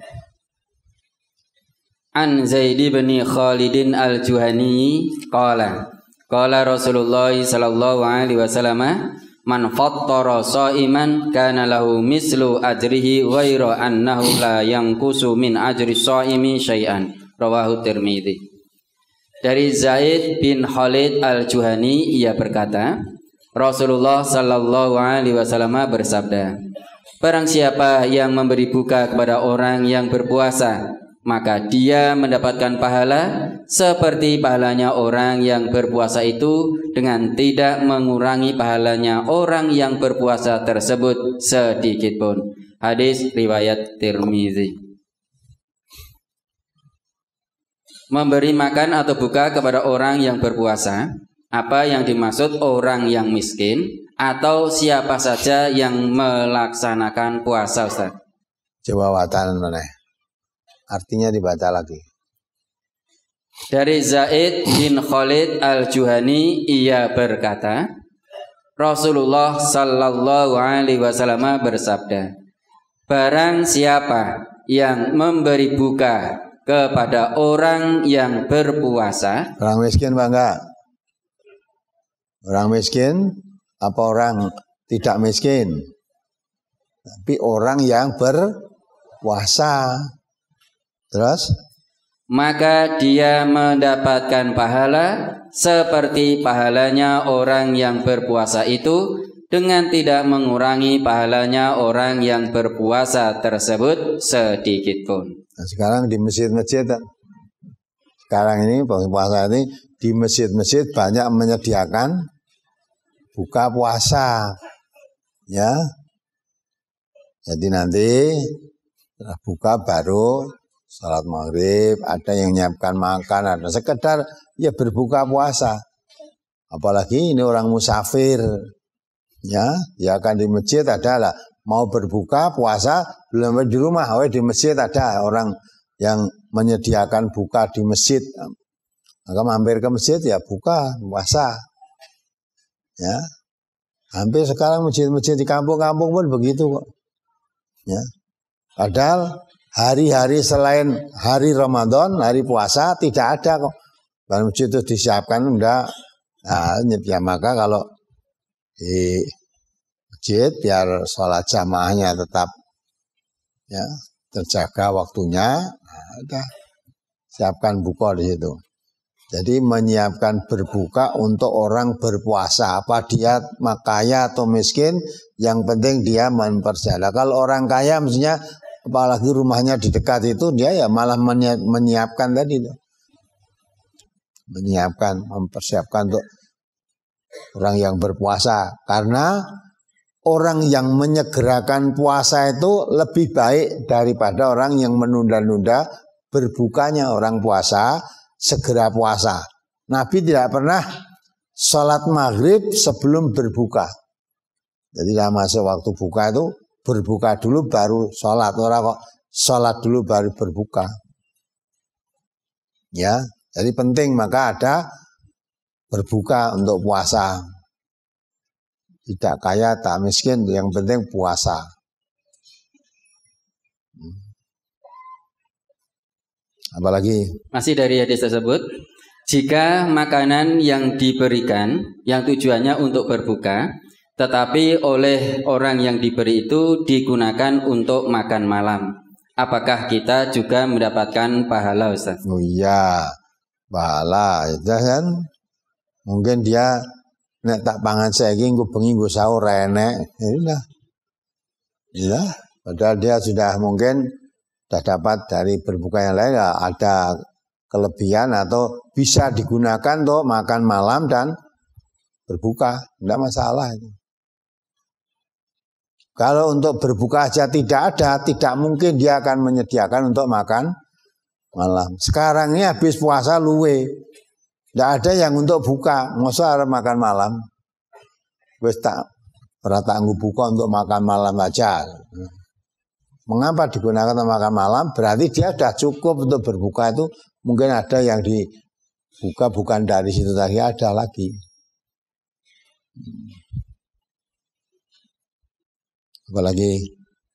An Zaid bin Khalid al-Juhani qala qala Rasulullah sallallahu alaihi wasallam man fattara shaiman kana lahu mislu ajrihi ghaira annahu la yanqusu min ajri shaimi syai'an rawahu Tirmidzi. Dari Zaid bin Khalid al-Juhani ia berkata Rasulullah sallallahu alaihi wasallam bersabda, barang siapa yang memberi buka kepada orang yang berpuasa, maka dia mendapatkan pahala seperti pahalanya orang yang berpuasa itu dengan tidak mengurangi pahalanya orang yang berpuasa tersebut sedikit pun. Hadis riwayat Tirmidzi. Memberi makan atau buka kepada orang yang berpuasa, apa yang dimaksud orang yang miskin atau siapa saja yang melaksanakan puasa, Ustaz? Jawabatan mana? Artinya dibaca lagi. Dari Zaid bin Khalid al-Juhani ia berkata, Rasulullah sallallahu alaihi wasallam bersabda, barang siapa yang memberi buka kepada orang yang berpuasa. Orang miskin bangga. Orang miskin apa orang tidak miskin? Tapi orang yang berpuasa. Terus? Maka dia mendapatkan pahala seperti pahalanya orang yang berpuasa itu dengan tidak mengurangi pahalanya orang yang berpuasa tersebut sedikit pun. Nah, sekarang di masjid-masjid, sekarang ini puasa ini di masjid-masjid banyak menyediakan buka puasa, ya. Jadi nanti buka baru salat maghrib, ada yang menyiapkan makan, ada sekedar ya berbuka puasa. Apalagi ini orang musafir, ya, dia akan di masjid adalah mau berbuka puasa belum di rumah, oh di masjid ada orang yang menyediakan buka di masjid, maka mampir ke masjid ya buka puasa, ya. Hampir sekarang masjid-masjid di kampung-kampung pun begitu kok, ya. Padahal hari-hari selain hari Ramadan, hari puasa tidak ada kok. Dalam masjid itu disiapkan enggak. Nah, ya maka kalau di masjid biar sholat jamaahnya tetap ya terjaga waktunya, nah, udah siapkan buka di situ. Jadi menyiapkan berbuka untuk orang berpuasa, apa dia kaya atau miskin, yang penting dia memperjala. Kalau orang kaya mestinya apalagi rumahnya di dekat itu dia ya malah menyiapkan tadi itu. Menyiapkan, mempersiapkan untuk orang yang berpuasa. Karena orang yang menyegerakan puasa itu lebih baik daripada orang yang menunda-nunda berbukanya. Orang puasa segera puasa. Nabi tidak pernah sholat maghrib sebelum berbuka. Jadi dalam masa waktu buka itu berbuka dulu baru sholat. Orang kok sholat dulu baru berbuka. Ya, jadi penting maka ada berbuka untuk puasa. Tidak kaya, tak miskin, yang penting puasa. Apalagi? Masih dari hadis tersebut, jika makanan yang diberikan yang tujuannya untuk berbuka, tetapi oleh orang yang diberi itu digunakan untuk makan malam, apakah kita juga mendapatkan pahala, Ustaz? Oh iya, pahala itu kan. Mungkin dia nek tak pangan saiki nggo bengi nggo sahur enek. Ya udah. Ya, padahal dia sudah mungkin sudah dapat dari berbuka yang lain, ya, ada kelebihan atau bisa digunakan untuk makan malam dan berbuka, tidak masalah itu. Kalau untuk berbuka aja tidak ada, tidak mungkin dia akan menyediakan untuk makan malam. Sekarang ini habis puasa luwe, tidak ada yang untuk buka, masa harus makan malam. Wes tak, ora tak buka untuk makan malam aja. Mengapa digunakan untuk makan malam? Berarti dia sudah cukup untuk berbuka itu. Mungkin ada yang dibuka bukan dari situ tadi, ada lagi. Apalagi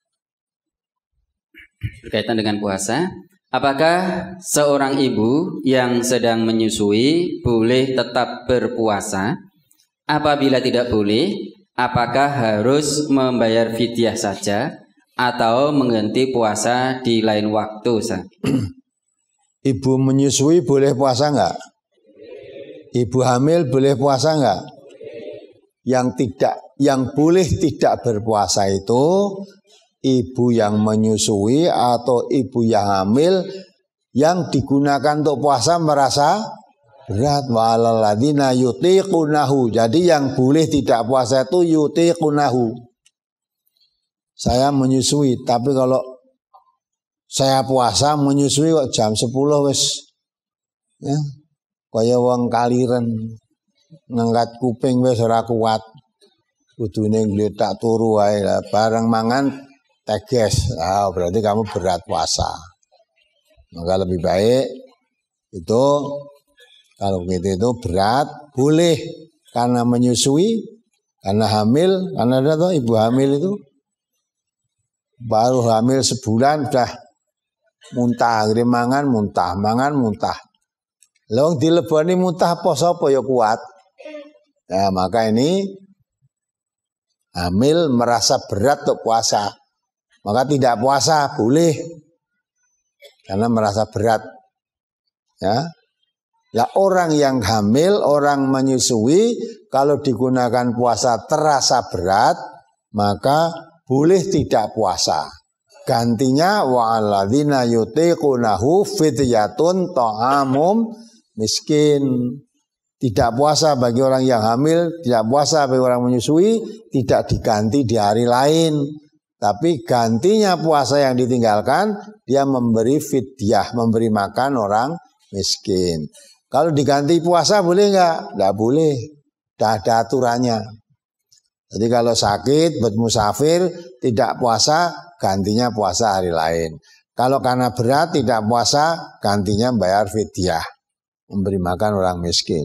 berkaitan dengan puasa, apakah seorang ibu yang sedang menyusui boleh tetap berpuasa? Apabila tidak boleh, apakah harus membayar fidyah saja atau mengganti puasa di lain waktu? Ibu menyusui boleh puasa enggak? Ibu hamil boleh puasa enggak? Yang tidak, yang boleh tidak berpuasa itu ibu yang menyusui atau ibu yang hamil yang digunakan untuk puasa merasa berat. Walalladzina yutiqunahu. Jadi yang boleh tidak puasa itu yutiqunahu. Saya menyusui, tapi kalau saya puasa menyusui kok jam sepuluh wis ya, kaya wong kaliren ngangkat kuping wis ora kuat. Kudune ngletak turu wae lah, bareng mangan teges. Ah, berarti kamu berat puasa. Maka lebih baik itu kalau gitu itu berat boleh karena menyusui, karena hamil, karena ada tuh ibu hamil itu baru hamil sebulan sudah muntah, akhirnya mangan muntah, mangan muntah. Lalu dilebani muntah apa sapa ya kuat. Nah, maka ini hamil merasa berat untuk puasa. Maka tidak puasa boleh karena merasa berat. Ya. Ya orang yang hamil, orang menyusui kalau digunakan puasa terasa berat, maka boleh tidak puasa. Gantinya wa'alladzina yutiqunahu fidyatun ta'amum miskin. Tidak puasa bagi orang yang hamil, tidak puasa bagi orang menyusui, tidak diganti di hari lain. Tapi gantinya puasa yang ditinggalkan, dia memberi fidyah, memberi makan orang miskin. Kalau diganti puasa boleh enggak? Enggak boleh. Tidak ada aturannya. Jadi kalau sakit, bermusafir, tidak puasa, gantinya puasa hari lain. Kalau karena berat, tidak puasa, gantinya bayar fidyah. Memberi makan orang miskin.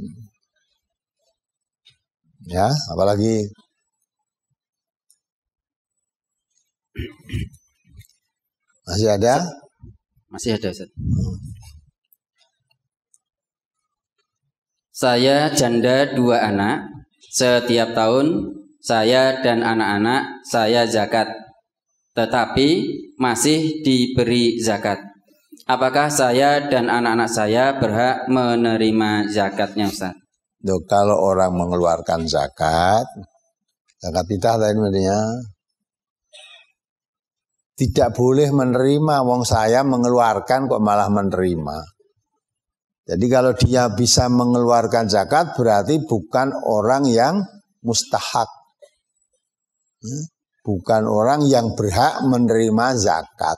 Ya, apalagi masih ada? Masih ada, Ustaz. Saya janda dua anak. Setiap tahun saya dan anak-anak saya zakat, tetapi masih diberi zakat. Apakah saya dan anak-anak saya berhak menerima zakatnya, Ustaz? Duh, kalau orang mengeluarkan zakat, zakat fitrah tadi namanya, tidak boleh menerima. Wong saya mengeluarkan kok malah menerima. Jadi kalau dia bisa mengeluarkan zakat berarti bukan orang yang mustahak. Bukan orang yang berhak menerima zakat.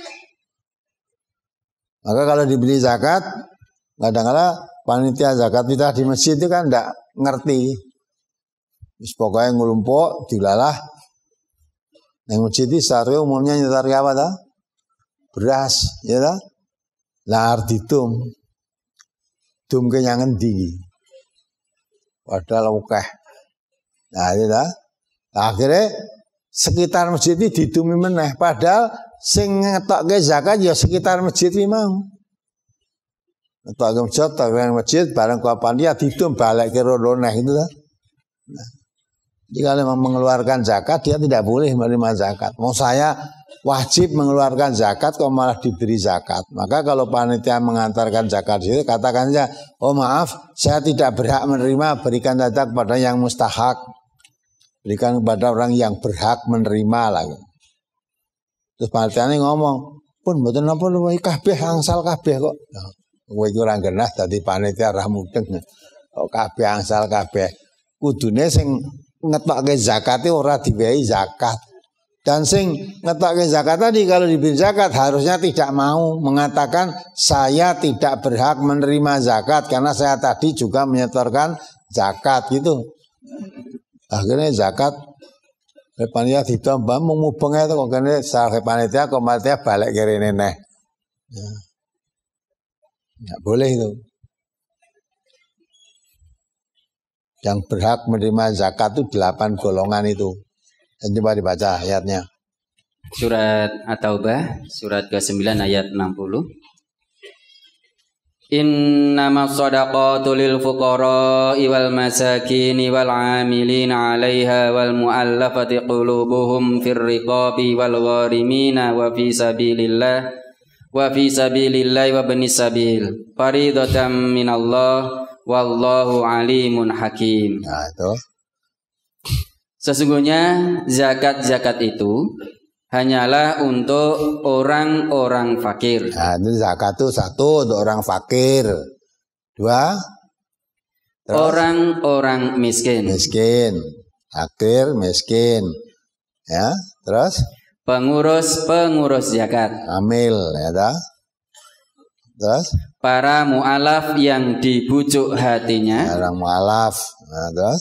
Maka kalau dibeli zakat, kadang-kadang panitia zakat fitrah di masjid itu kan tidak ngerti. Pokoknya ngelumpuk, dilalah. Yang masjid itu sehari umumnya nyetar apa tak? Beras, ya tak? Lahar ditum. Dum kenyangan tinggi. Padahal ukeh. Nah, itu tak? Nah, akhirnya sekitar masjid ini didumi meneh. Padahal sing ngetokke zakat ya sekitar masjid iki mau. Ngetokke masjid, ngetokke masjid bareng ke panitia didum balik ke rono neh itu ta. Nah, jadi kalau memang mengeluarkan zakat dia tidak boleh menerima zakat. Mau saya wajib mengeluarkan zakat kok malah diberi zakat. Maka kalau panitia mengantarkan zakat di situ katakan saja, "Oh maaf, saya tidak berhak menerima, berikan zakat kepada yang mustahak." Berikan kepada orang yang berhak menerima lagi. Terus panitiane ngomong, "Pun mboten napa lho kabeh angsal kabeh kok." Nah, kowe iki ora genah dadi panitia ra mudeng. Kok kabeh angsal kabeh. Kudune sing ngetokke zakate ora diwehi zakat. Dan sing ngetokke zakat tadi kalau diberi zakat harusnya tidak mau mengatakan saya tidak berhak menerima zakat karena saya tadi juga menyetorkan zakat gitu. Akhirnya zakat panitia ditambah mengubeng itu kok kene salah panitia kok panitia balik kiri neh. Ya. Nggak boleh itu. Yang berhak menerima zakat itu delapan golongan itu. Dan coba dibaca ayatnya. Surat At-Taubah, surat ke sembilan ayat enam puluh. Innamas shadaqatu lil fuqara'i wal masakini wal 'amilina 'alaiha wal mu'allafati qulubuhum fir riqabi wal gharimina wa fi sabilillah wa fi sabilillah wa ibnis sabil faridatan minallah wallahu alimun hakim. Nah, itu. Sesungguhnya zakat-zakat itu hanyalah untuk orang-orang fakir. Nah, itu zakat itu satu untuk orang fakir. Dua, orang-orang miskin. Miskin, fakir, miskin. Ya, terus pengurus-pengurus zakat. Amil, ya dah. Terus para mu'alaf yang dibujuk hatinya. Orang mu'alaf. Nah, terus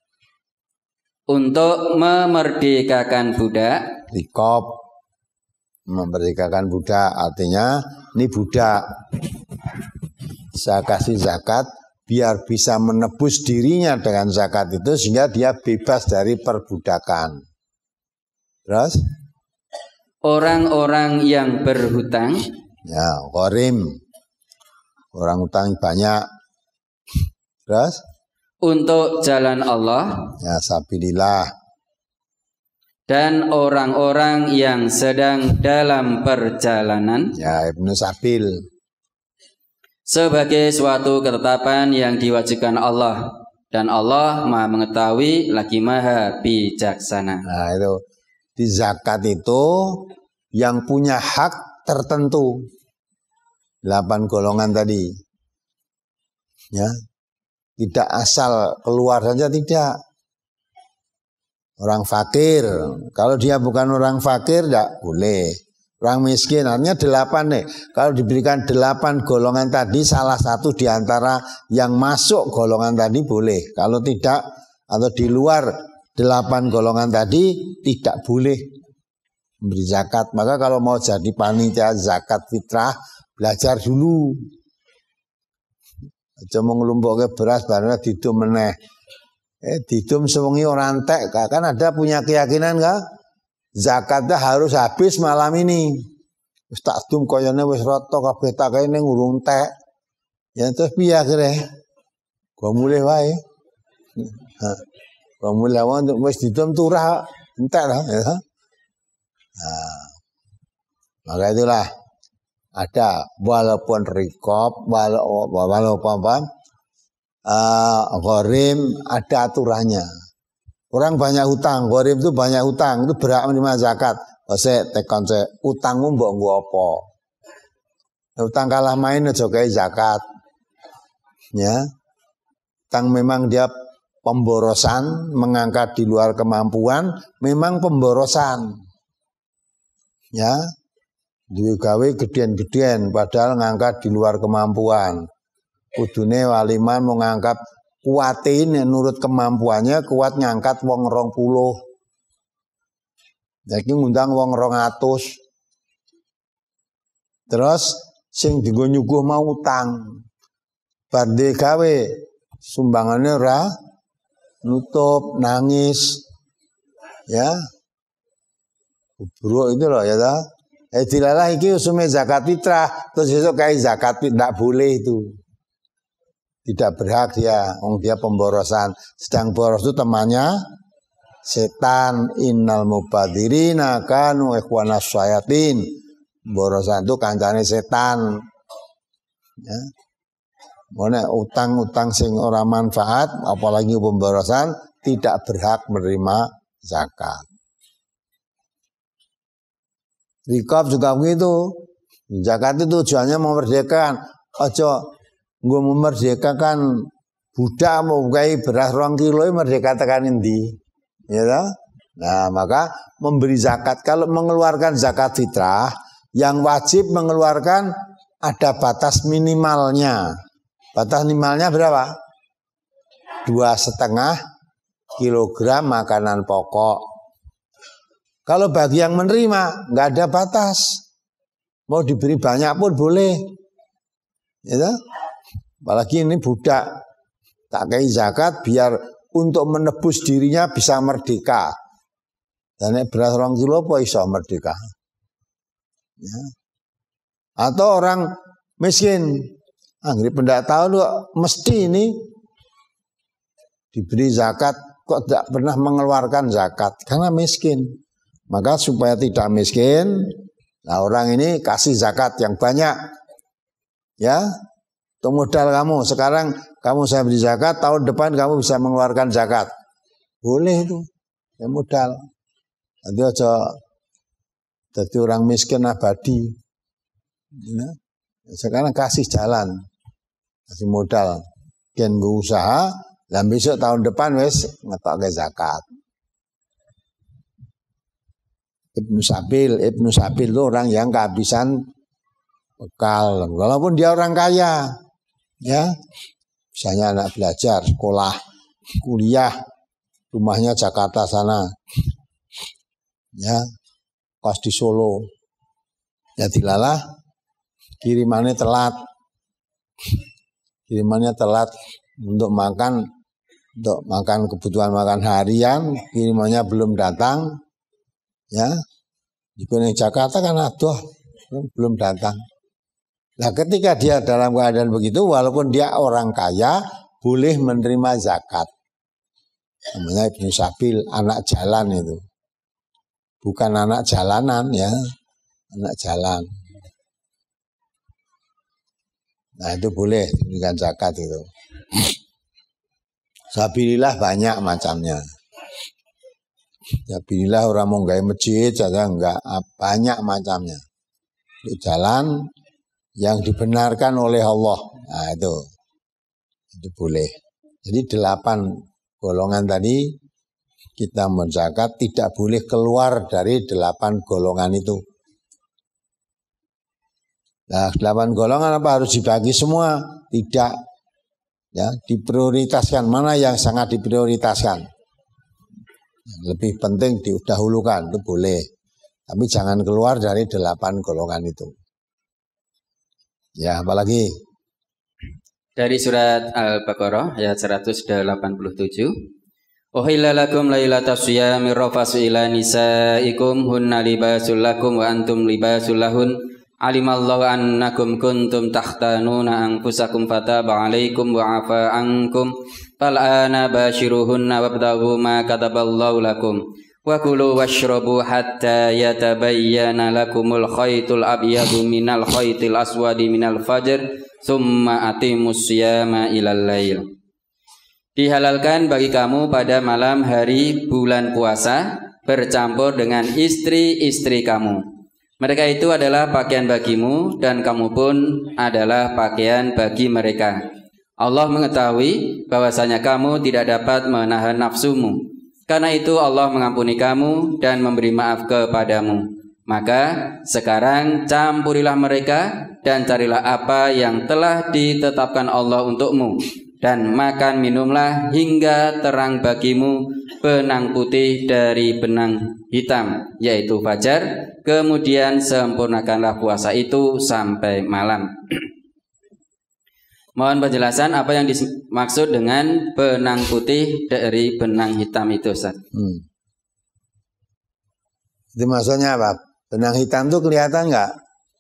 untuk memerdekakan budak. Rikop, memerdekakan budak, artinya ini budak saya kasih zakat biar bisa menebus dirinya dengan zakat itu sehingga dia bebas dari perbudakan. Terus orang-orang yang berhutang, ya gharim, orang hutang banyak. Terus untuk jalan Allah, ya sabilillah. Dan orang-orang yang sedang dalam perjalanan, ya Ibnu Sabil, sebagai suatu ketetapan yang diwajibkan Allah, dan Allah Maha mengetahui lagi Maha bijaksana. Nah itu di zakat itu yang punya hak tertentu delapan golongan tadi, ya tidak asal keluar saja, tidak. Orang fakir, kalau dia bukan orang fakir tidak boleh. Orang miskin, artinya delapan nih. Kalau diberikan delapan golongan tadi, salah satu diantara yang masuk golongan tadi boleh. Kalau tidak, atau di luar delapan golongan tadi, tidak boleh memberi zakat. Maka kalau mau jadi panitia zakat fitrah, belajar dulu. Cuma ngelumpuknya beras, barangnya didum meneh. Eh, didum sewengi orang entek, kan ada punya keyakinan enggak? Zakatnya harus habis malam ini. Wis tak dum koyone wis rata kabeh tak kene ngurung entek. Ya terus piye akhire? Gua mulih wae. Ha. Gua mulih wae wis didum turah entek lah ya. Nah. Maka itulah ada walaupun rikop, walau walaupun apa? Uh, gharim ada aturannya. Orang banyak hutang, gharim itu banyak hutang, itu berhak menerima zakat. Ose tekon se utangmu mbok nggo apa? Utang kalah main aja kae zakat. Ya. Utang memang dia pemborosan, mengangkat di luar kemampuan, memang pemborosan. Ya. Duwe gawe gedean-gedean padahal ngangkat di luar kemampuan. Kudune waliman mau ngangkat kuatin yang nurut kemampuannya kuat ngangkat wong rong puluh. Jadi ngundang wong rong atus. Terus sing dienggo nyuguh mau utang. Badhe gawe sumbangannya ora nutup nangis. Ya. Bro itu loh ya ta. Eh dilalah iki usume zakat fitrah terus besok kayak zakat tidak boleh itu. Tidak berhak dia, oh dia pemborosan. Sedang boros itu temannya setan. Innal mubadzirina kanu ikhwanas syayatin. Borosan itu kancane setan. Ya. Mana utang-utang sing ora manfaat, apalagi pemborosan, tidak berhak menerima zakat. Rikab juga begitu. Zakat itu tujuannya memerdekakan. Ojo gue memerdekakan budak mau kayak beras rong kilo merdeka tekan endi, ya toh? Nah maka memberi zakat kalau mengeluarkan zakat fitrah yang wajib mengeluarkan ada batas minimalnya. Batas minimalnya berapa? Dua setengah kilogram makanan pokok. Kalau bagi yang menerima nggak ada batas. Mau diberi banyak pun boleh. Ya, apalagi ini budak. Tak kei zakat biar untuk menebus dirinya bisa merdeka. Dan nek beras rong kilo apa iso merdeka. Ya. Atau orang miskin. Anggere pendak tahu kok mesti ini diberi zakat kok tidak pernah mengeluarkan zakat karena miskin. Maka supaya tidak miskin, nah orang ini kasih zakat yang banyak. Ya. Untuk modal kamu, sekarang kamu saya beri zakat, tahun depan kamu bisa mengeluarkan zakat. Boleh itu, ya modal. Nanti aja jadi orang miskin abadi. Ya. Sekarang kasih jalan, kasih modal. Gen gue usaha, dan besok tahun depan wes ngetok ke zakat. Ibnu Sabil, Ibnu Sabil itu orang yang kehabisan bekal. Walaupun dia orang kaya. Ya, misalnya anak belajar, sekolah, kuliah, rumahnya Jakarta sana, ya, kos di Solo, ya dilalah, kirimannya telat, kirimannya telat untuk makan, untuk makan kebutuhan makan harian, kirimannya belum datang, ya, di Jakarta kan aduh, belum datang. Nah ketika dia dalam keadaan begitu, walaupun dia orang kaya, boleh menerima zakat. Namanya Ibnu Sabil, anak jalan itu. Bukan anak jalanan ya, anak jalan. Nah itu boleh diberikan zakat itu. Sabilillah banyak macamnya. Sabilillah orang mau gaya masjid saja enggak, banyak macamnya. Itu jalan yang dibenarkan oleh Allah. Nah itu itu boleh. Jadi delapan golongan tadi kita menzakat tidak boleh keluar dari delapan golongan itu. Nah delapan golongan apa harus dibagi semua? Tidak. Ya, diprioritaskan mana yang sangat diprioritaskan. Lebih penting didahulukan itu boleh. Tapi jangan keluar dari delapan golongan itu. Ya, apalagi dari surat Al-Baqarah ayat seratus delapan puluh tujuh. Uhilla lakum lailatas siyami rafasu ila nisaikum hunna libasul lakum wa antum libasul lahun. Alimallahu annakum kuntum takhtanuna anfusakum fataba alaikum wa afa ankum. Fal'ana bashiruhunna wabtaghu ma kataballahu lakum. Wa kulu washrabu hatta yatabayyana lakumul khaytul abyadu minal khaytil aswadi minal fajr summa atimus siyama ilal lail. Dihalalkan bagi kamu pada malam hari bulan puasa bercampur dengan istri-istri kamu. Mereka itu adalah pakaian bagimu dan kamu pun adalah pakaian bagi mereka. Allah mengetahui bahwasanya kamu tidak dapat menahan nafsumu. Karena itu Allah mengampuni kamu dan memberi maaf kepadamu. Maka sekarang campurilah mereka dan carilah apa yang telah ditetapkan Allah untukmu. Dan makan minumlah hingga terang bagimu benang putih dari benang hitam, yaitu fajar. Kemudian sempurnakanlah puasa itu sampai malam. Mohon penjelasan apa yang dimaksud dengan benang putih dari benang hitam itu, Ustaz. Hmm. Itu maksudnya apa? Benang hitam itu kelihatan nggak?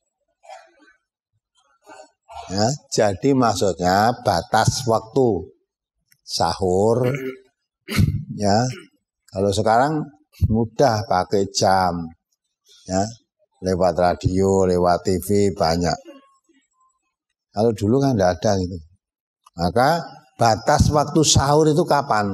Ya, jadi maksudnya batas waktu sahur. Ya, kalau sekarang mudah pakai jam, ya, lewat radio, lewat T V banyak. Kalau dulu kan tidak ada gitu. Maka batas waktu sahur itu kapan?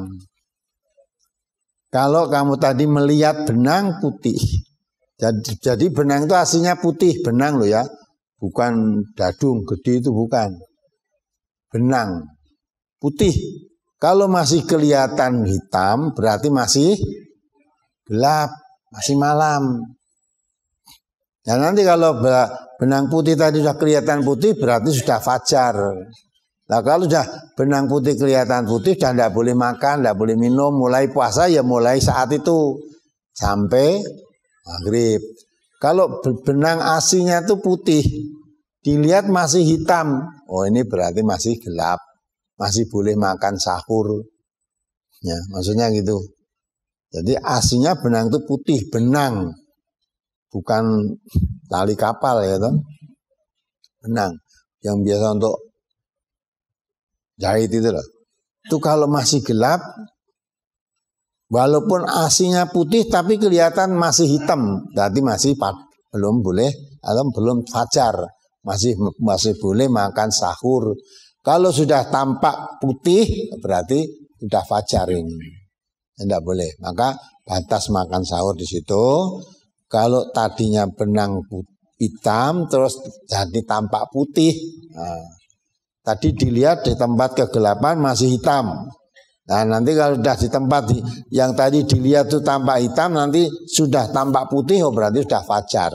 Kalau kamu tadi melihat benang putih, jadi, jadi benang itu aslinya putih, benang loh ya, bukan dadung gede itu bukan. Benang putih. Kalau masih kelihatan hitam berarti masih gelap, masih malam. Dan nanti kalau benang putih tadi sudah kelihatan putih berarti sudah fajar. Nah kalau sudah benang putih kelihatan putih sudah tidak boleh makan, tidak boleh minum, mulai puasa ya mulai saat itu sampai maghrib. Kalau benang asinya itu putih, dilihat masih hitam, oh ini berarti masih gelap, masih boleh makan sahur. Ya, maksudnya gitu. Jadi asinya benang itu putih, benang, bukan tali kapal ya toh. Benang yang biasa untuk jahit itu loh. Itu kalau masih gelap, walaupun asinya putih tapi kelihatan masih hitam, berarti masih belum boleh atau belum fajar, masih masih boleh makan sahur. Kalau sudah tampak putih berarti sudah fajar ini, tidak boleh. Maka batas makan sahur di situ. Kalau tadinya benang hitam terus jadi tampak putih, nah, tadi dilihat di tempat kegelapan masih hitam. Nah nanti kalau sudah di tempat yang tadi dilihat itu tampak hitam, nanti sudah tampak putih, oh berarti sudah fajar.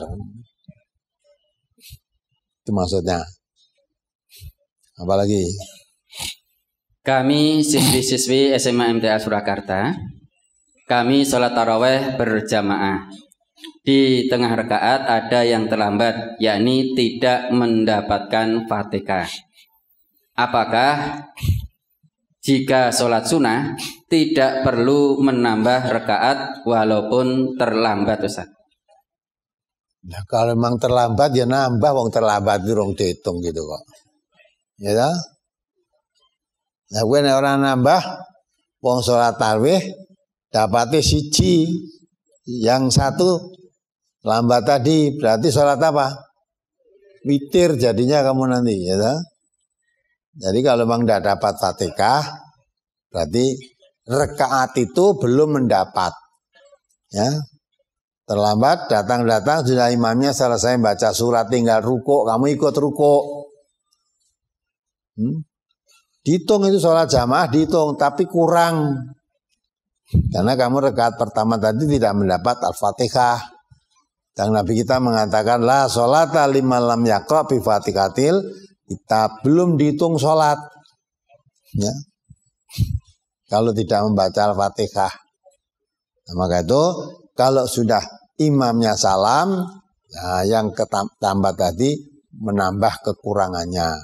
Itu maksudnya. Apalagi? Kami siswi-siswi S M A M T A Surakarta, kami sholat taraweh berjamaah. Di tengah rakaat ada yang terlambat, yakni tidak mendapatkan Fatihah. Apakah jika sholat sunnah tidak perlu menambah rakaat walaupun terlambat, Ustaz? Nah, kalau memang terlambat ya nambah, wong terlambat itu rong dihitung gitu kok. Ya toh? Nah, gue orang nambah, wong sholat tarawih dapatnya siji, yang satu lambat tadi berarti sholat apa? Witir jadinya kamu nanti, ya toh? Jadi kalau memang tidak dapat Fatihah, berarti rakaat itu belum mendapat. Ya, terlambat, datang-datang sudah imamnya selesai baca surat, tinggal ruko, kamu ikut ruko. Hmm? Dihitung itu sholat jamaah, dihitung, tapi kurang. Karena kamu rakaat pertama tadi tidak mendapat Al-Fatihah. Dan Nabi kita mengatakan, la sholata liman lam yaqra bi Fatihatil, kita belum dihitung sholat, ya. Kalau tidak membaca Al-Fatihah. Nah, maka itu kalau sudah imamnya salam, ya, yang ketambah tadi menambah kekurangannya.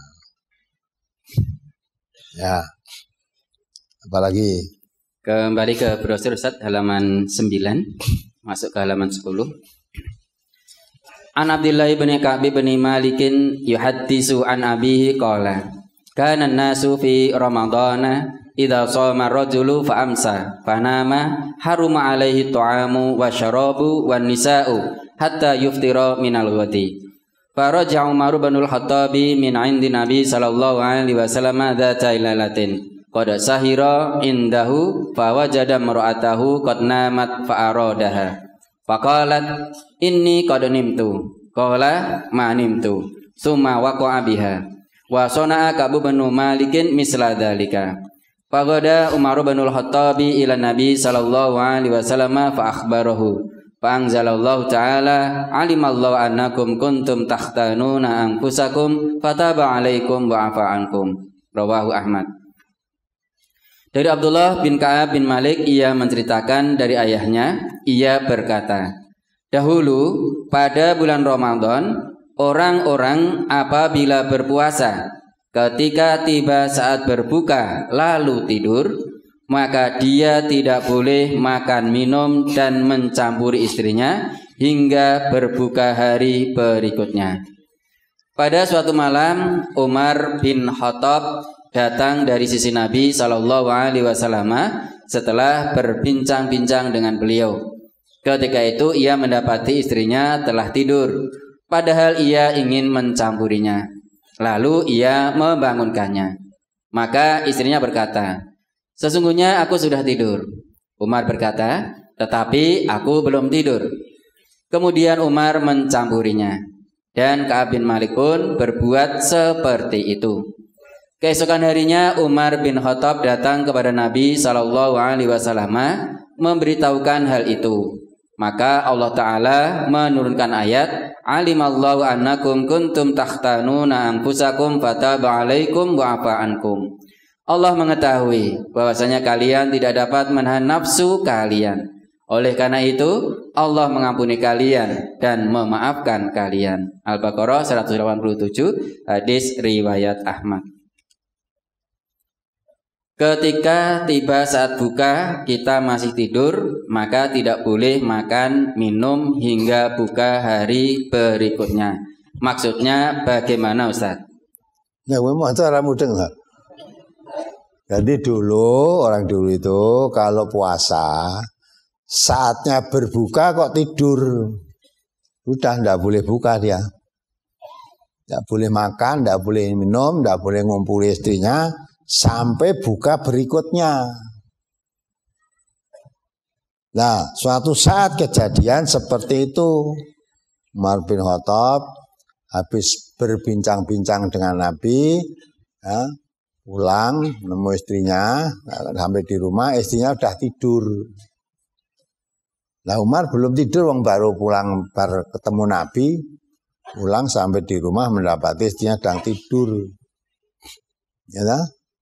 Ya. Apalagi? Kembali ke brosur Ustaz, halaman sembilan, masuk ke halaman sepuluh. An Abdillah bin Ka'b bin Malikin yuhaddisu an abihi qala kana an-nasu fi ramadana idza shoma ar-rajulu fa amsa fanama haruma alaihi ta'amu wa syarabu wan nisa'u hatta yuftira minal ghadi faraja Umar bin al-Khattabi min 'indi Nabi sallallahu alaihi wasallam dzata ilalatin qad sahira indahu fa wajada mar'atahu qad namat fa aradaha faqalat inni qad nimtu qala ma nimtu summa waqa'a biha wa sana'a Ka'b bin Malikin misla dzalika faqada Umar bin al-Khattabi ila Nabi sallallahu alaihi wasallam fa akhbarahu fa anzalallahu ta'ala alimallahu annakum kuntum takhtanuna anfusakum fataba 'alaikum wa 'afa 'ankum rawahu Ahmad. Dari Abdullah bin Ka'ab bin Malik, ia menceritakan dari ayahnya, ia berkata, dahulu pada bulan Ramadan, orang-orang apabila berpuasa, ketika tiba saat berbuka lalu tidur, maka dia tidak boleh makan minum dan mencampuri istrinya hingga berbuka hari berikutnya. Pada suatu malam, Umar bin Khattab datang dari sisi Nabi Shallallahu Alaihi Wasallam setelah berbincang-bincang dengan beliau. Ketika itu ia mendapati istrinya telah tidur, padahal ia ingin mencampurinya. Lalu ia membangunkannya. Maka istrinya berkata, sesungguhnya aku sudah tidur. Umar berkata, tetapi aku belum tidur. Kemudian Umar mencampurinya, dan Ka'ab bin Malik pun berbuat seperti itu. Keesokan harinya Umar bin Khattab datang kepada Nabi Shallallahu Alaihi Wasallam memberitahukan hal itu. Maka Allah Ta'ala menurunkan ayat, alimallahu annakum kuntum takhtanuna anfusakum fataba alaikum wa afa ankum. Allah mengetahui bahwasanya kalian tidak dapat menahan nafsu kalian. Oleh karena itu Allah mengampuni kalian dan memaafkan kalian. Al-Baqarah seratus delapan puluh tujuh, hadis riwayat Ahmad. Ketika tiba saat buka kita masih tidur, maka tidak boleh makan, minum hingga buka hari berikutnya. Maksudnya bagaimana Ustaz? Nah, memang cara mudeng lah. Jadi dulu, orang dulu itu kalau puasa, saatnya berbuka kok tidur. Udah tidak boleh buka dia. Tidak boleh makan, tidak boleh minum, tidak boleh ngumpuli istrinya, sampai buka berikutnya. Nah, suatu saat kejadian seperti itu. Umar bin Khattab habis berbincang-bincang dengan Nabi, ya, pulang nemu istrinya, sampai di rumah istrinya udah tidur. Nah, Umar belum tidur, wong baru pulang baru ketemu Nabi, pulang sampai di rumah mendapati istrinya sedang tidur. Ya, nah?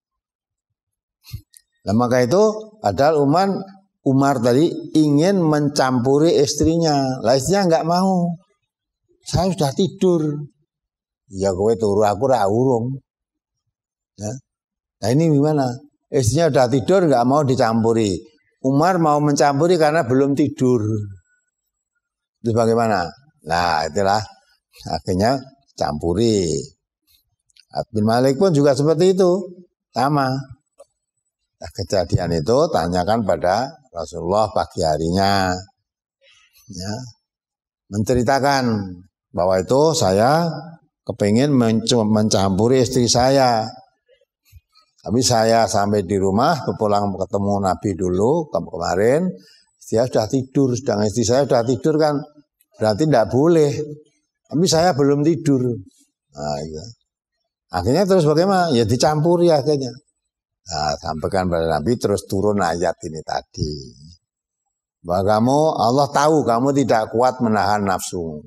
Nah, maka itu padahal Umar Umar tadi ingin mencampuri istrinya. Lah istrinya enggak mau. Saya sudah tidur. Ya kowe turu aku ra urung. Ya. Nah ini gimana? Istrinya sudah tidur enggak mau dicampuri. Umar mau mencampuri karena belum tidur. Itu bagaimana? Nah itulah akhirnya campuri. Bin Malik pun juga seperti itu. Sama. Nah, kejadian itu tanyakan pada Rasulullah pagi harinya, ya, menceritakan bahwa itu saya kepingin mencampuri istri saya, tapi saya sampai di rumah pulang ketemu Nabi dulu kemarin, dia sudah tidur, sedang istri saya sudah tidur kan berarti tidak boleh, tapi saya belum tidur. Nah, gitu. Akhirnya terus bagaimana? Ya dicampuri akhirnya. Nah, sampaikan pada Nabi terus turun ayat ini tadi. Bahwa kamu, Allah tahu kamu tidak kuat menahan nafsu.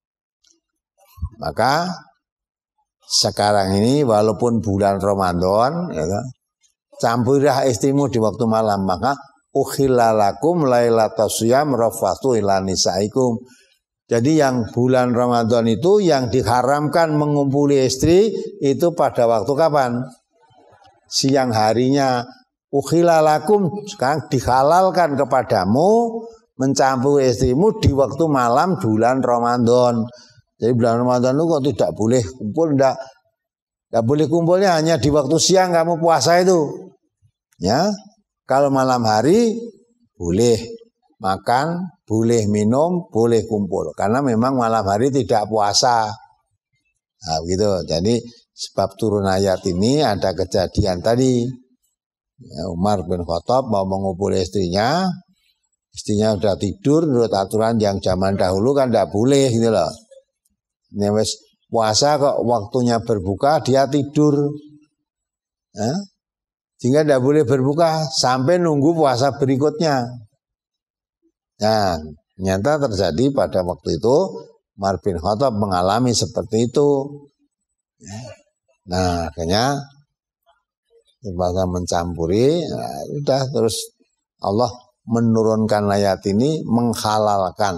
Maka sekarang ini walaupun bulan Ramadan, ya, campurilah istrimu di waktu malam. Maka ukhilalakum lailatasiyam rafatu ila nisaikum. Jadi yang bulan Ramadan itu yang diharamkan mengumpuli istri itu pada waktu kapan? Siang harinya. Ukhilalakum, sekarang dihalalkan kepadamu mencampuri istrimu di waktu malam bulan Ramadan. Jadi bulan Ramadan itu kok tidak boleh kumpul, tidak, tidak boleh kumpulnya hanya di waktu siang kamu puasa itu. Ya, kalau malam hari boleh makan, boleh minum, boleh kumpul. Karena memang malam hari tidak puasa. Nah, gitu. Jadi sebab turun ayat ini ada kejadian tadi. Ya, Umar bin Khattab mau mengumpuli istrinya, istrinya udah tidur menurut aturan yang zaman dahulu kan tidak boleh gitu loh. Ini wes puasa kok waktunya berbuka dia tidur, ya? Sehingga tidak boleh berbuka sampai nunggu puasa berikutnya. Nah, ternyata terjadi pada waktu itu Umar bin Khattab mengalami seperti itu. Ya. Nah, akhirnya bahasa mencampuri, nah, udah terus Allah menurunkan ayat ini menghalalkan,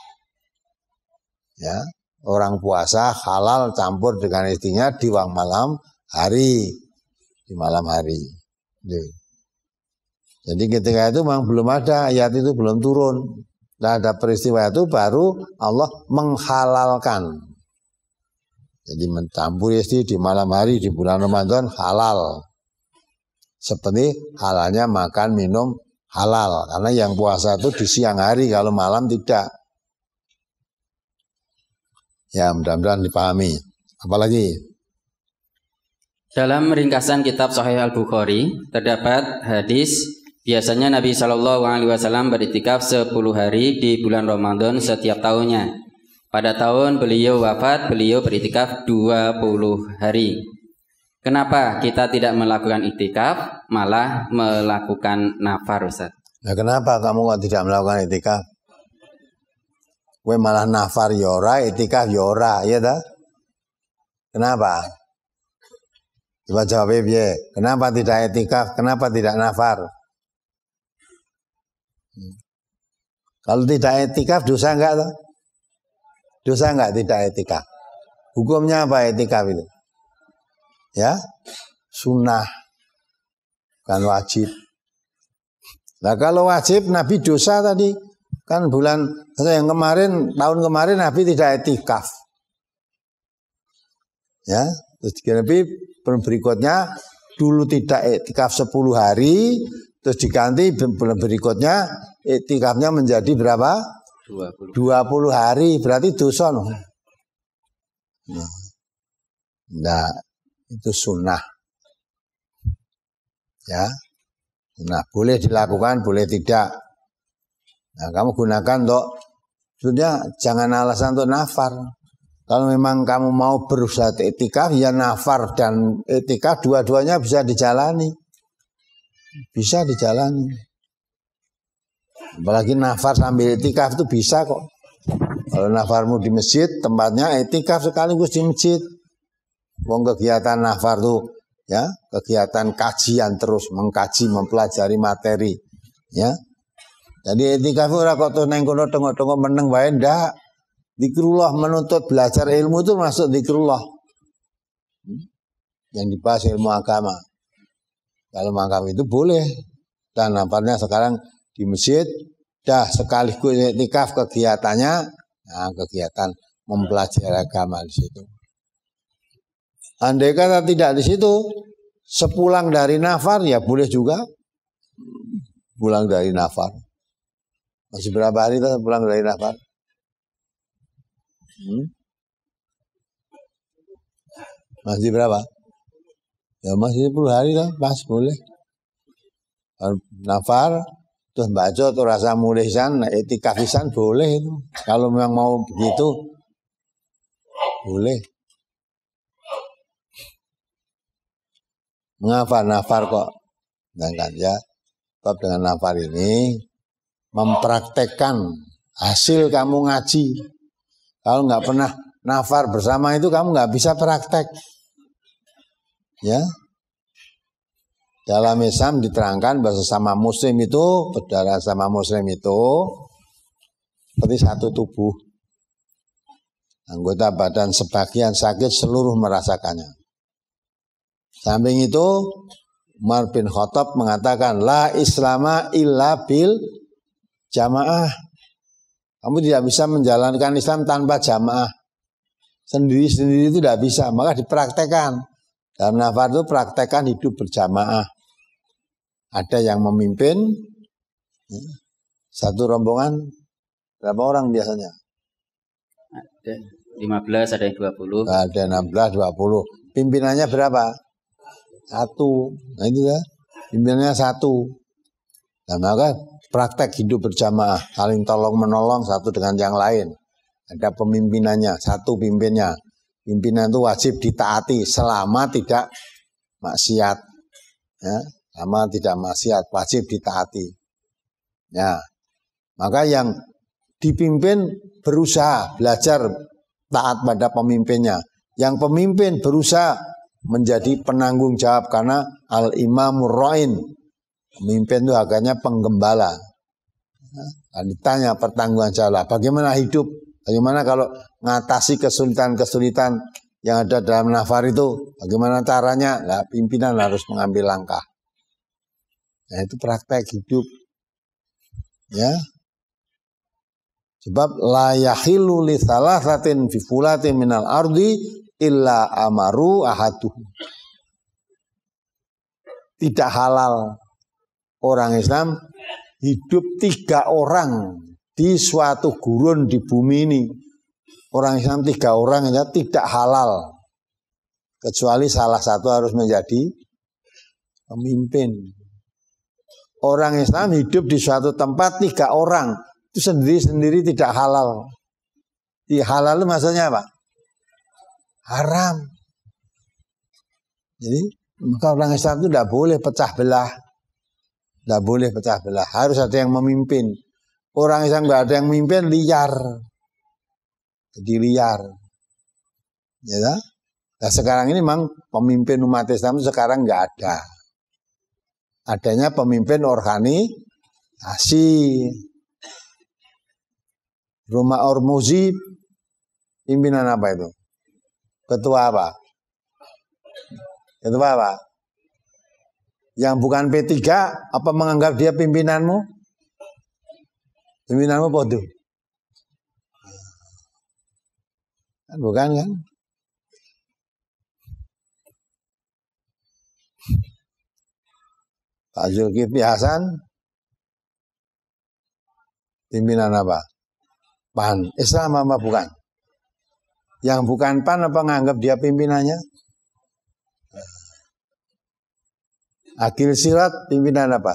ya, orang puasa halal campur dengan istrinya di waktu malam hari, di malam hari. Jadi ketika itu memang belum ada ayat itu belum turun, nah, ada peristiwa itu baru Allah menghalalkan. Jadi mencampuri istri di malam hari di bulan Ramadan halal. Seperti halalnya makan, minum halal. Karena yang puasa itu di siang hari, kalau malam tidak. Ya, mudah-mudahan dipahami. Apalagi? Dalam ringkasan kitab Sahih Al-Bukhari, terdapat hadis, biasanya Nabi shallallahu alaihi wasallam beriktikaf sepuluh hari di bulan Ramadan setiap tahunnya. Pada tahun beliau wafat, beliau beriktikaf dua puluh hari. Kenapa kita tidak melakukan iktikaf, malah melakukan nafar, Ustaz? Nah, kenapa kamu kok tidak melakukan iktikaf? Kowe malah nafar yora, iktikaf yora, ya dah? Kenapa? Coba jawab ya. Kenapa tidak iktikaf? Kenapa tidak nafar? Kalau tidak etikaf dosa enggak toh? Dosa enggak tidak etikaf? Hukumnya apa etikaf itu? Ya, sunnah, bukan wajib. Nah kalau wajib Nabi dosa tadi kan bulan yang kemarin tahun kemarin Nabi tidak etikaf. Ya, terus Nabi berikutnya dulu tidak etikaf sepuluh hari, terus diganti bulan berikutnya etikafnya menjadi berapa? dua puluh hari, berarti dosa no. Nah, nah itu sunnah. Ya. Nah, boleh dilakukan, boleh tidak. Nah, kamu gunakan untuk sudah jangan alasan untuk nafar. Kalau memang kamu mau berusaha etikaf, ya nafar dan etikaf dua-duanya bisa dijalani. Bisa dijalani. Apalagi nafar sambil etikaf itu bisa kok. Kalau nafarmu di masjid, tempatnya etikaf sekaligus di masjid. Wong kegiatan nafar tuh ya, kegiatan kajian terus mengkaji, mempelajari materi, ya. Jadi etikaf ora kok to nang kono tengok-tengok meneng wae ndak. Zikrullah, menuntut belajar ilmu itu masuk zikrullah. Yang dibahas ilmu agama. Kalau makam itu boleh. Dan nampaknya sekarang di masjid dah sekaligus etikaf kegiatannya, nah kegiatan mempelajari agama di situ. Andai kata tidak di situ, sepulang dari nafar ya boleh juga pulang dari nafar. Masih berapa hari itu pulang dari nafar? Hmm? Masih berapa? Ya masih sepuluh hari lah, pas boleh. Nafar, terus baca tuh rasa mulisan, etikafisan boleh itu. Kalau memang mau begitu, boleh. Mengapa nafar kok? Sedangkan ya, kok dengan nafar ini mempraktekkan hasil kamu ngaji. Kalau nggak pernah nafar bersama itu kamu nggak bisa praktek. Ya, dalam Islam diterangkan bahwa sesama Muslim itu, saudara sama Muslim itu seperti satu tubuh. Anggota badan sebagian sakit, seluruh merasakannya. Samping itu Umar bin Khattab mengatakan la islama illa bil jamaah. Kamu tidak bisa menjalankan Islam tanpa jamaah. Sendiri-sendiri itu tidak bisa, maka dipraktekkan. Dalam nafar itu praktekkan hidup berjamaah. Ada yang memimpin satu rombongan berapa orang biasanya? Ada lima belas, ada yang dua puluh. Ada enam belas, dua puluh. Pimpinannya berapa? Satu. Nah itu ya, pimpinannya satu. Nah maka praktek hidup berjamaah, saling tolong menolong satu dengan yang lain. Ada pemimpinannya, satu pimpinnya. Pimpinan itu wajib ditaati selama tidak maksiat. Ya, selama tidak maksiat, wajib ditaati. Ya, maka yang dipimpin berusaha belajar taat pada pemimpinnya. Yang pemimpin berusaha menjadi penanggung jawab karena al-imamur ra'in. Pemimpin itu agaknya penggembala. Nah, ditanya pertanggungan jawab, bagaimana hidup? Bagaimana kalau mengatasi kesulitan-kesulitan yang ada dalam nafar itu? Bagaimana caranya? Nah, pimpinan harus mengambil langkah. Nah, itu praktek hidup. Ya. Sebab la yahilu li salasatin fi fulatin minal ardi illa amaru ahaduh. Tidak halal orang Islam hidup tiga orang di suatu gurun di bumi ini. Orang Islam tiga orang aja tidak halal. Kecuali salah satu harus menjadi pemimpin. Orang Islam hidup di suatu tempat tiga orang. Itu sendiri-sendiri tidak halal. Di halal itu maksudnya apa? Haram. Jadi maka orang Islam itu tidak boleh pecah belah. Tidak boleh pecah belah. Harus ada yang memimpin. Orang Islam nggak ada yang memimpin, liar. Jadi liar. Ya, nah sekarang ini memang pemimpin umat Islam itu sekarang nggak ada. Adanya pemimpin organisasi. Rumah Ormuzi pimpinan apa itu? Ketua apa? Ketua apa? Yang bukan P tiga apa menganggap dia pimpinanmu? Pimpinanmu apa itu? Kan bukan kan? Pak Zulkifli Hasan pimpinan apa? P A N. Islam apa bukan? Yang bukan P A N apa menganggap dia pimpinannya? Akil Sirat pimpinan apa?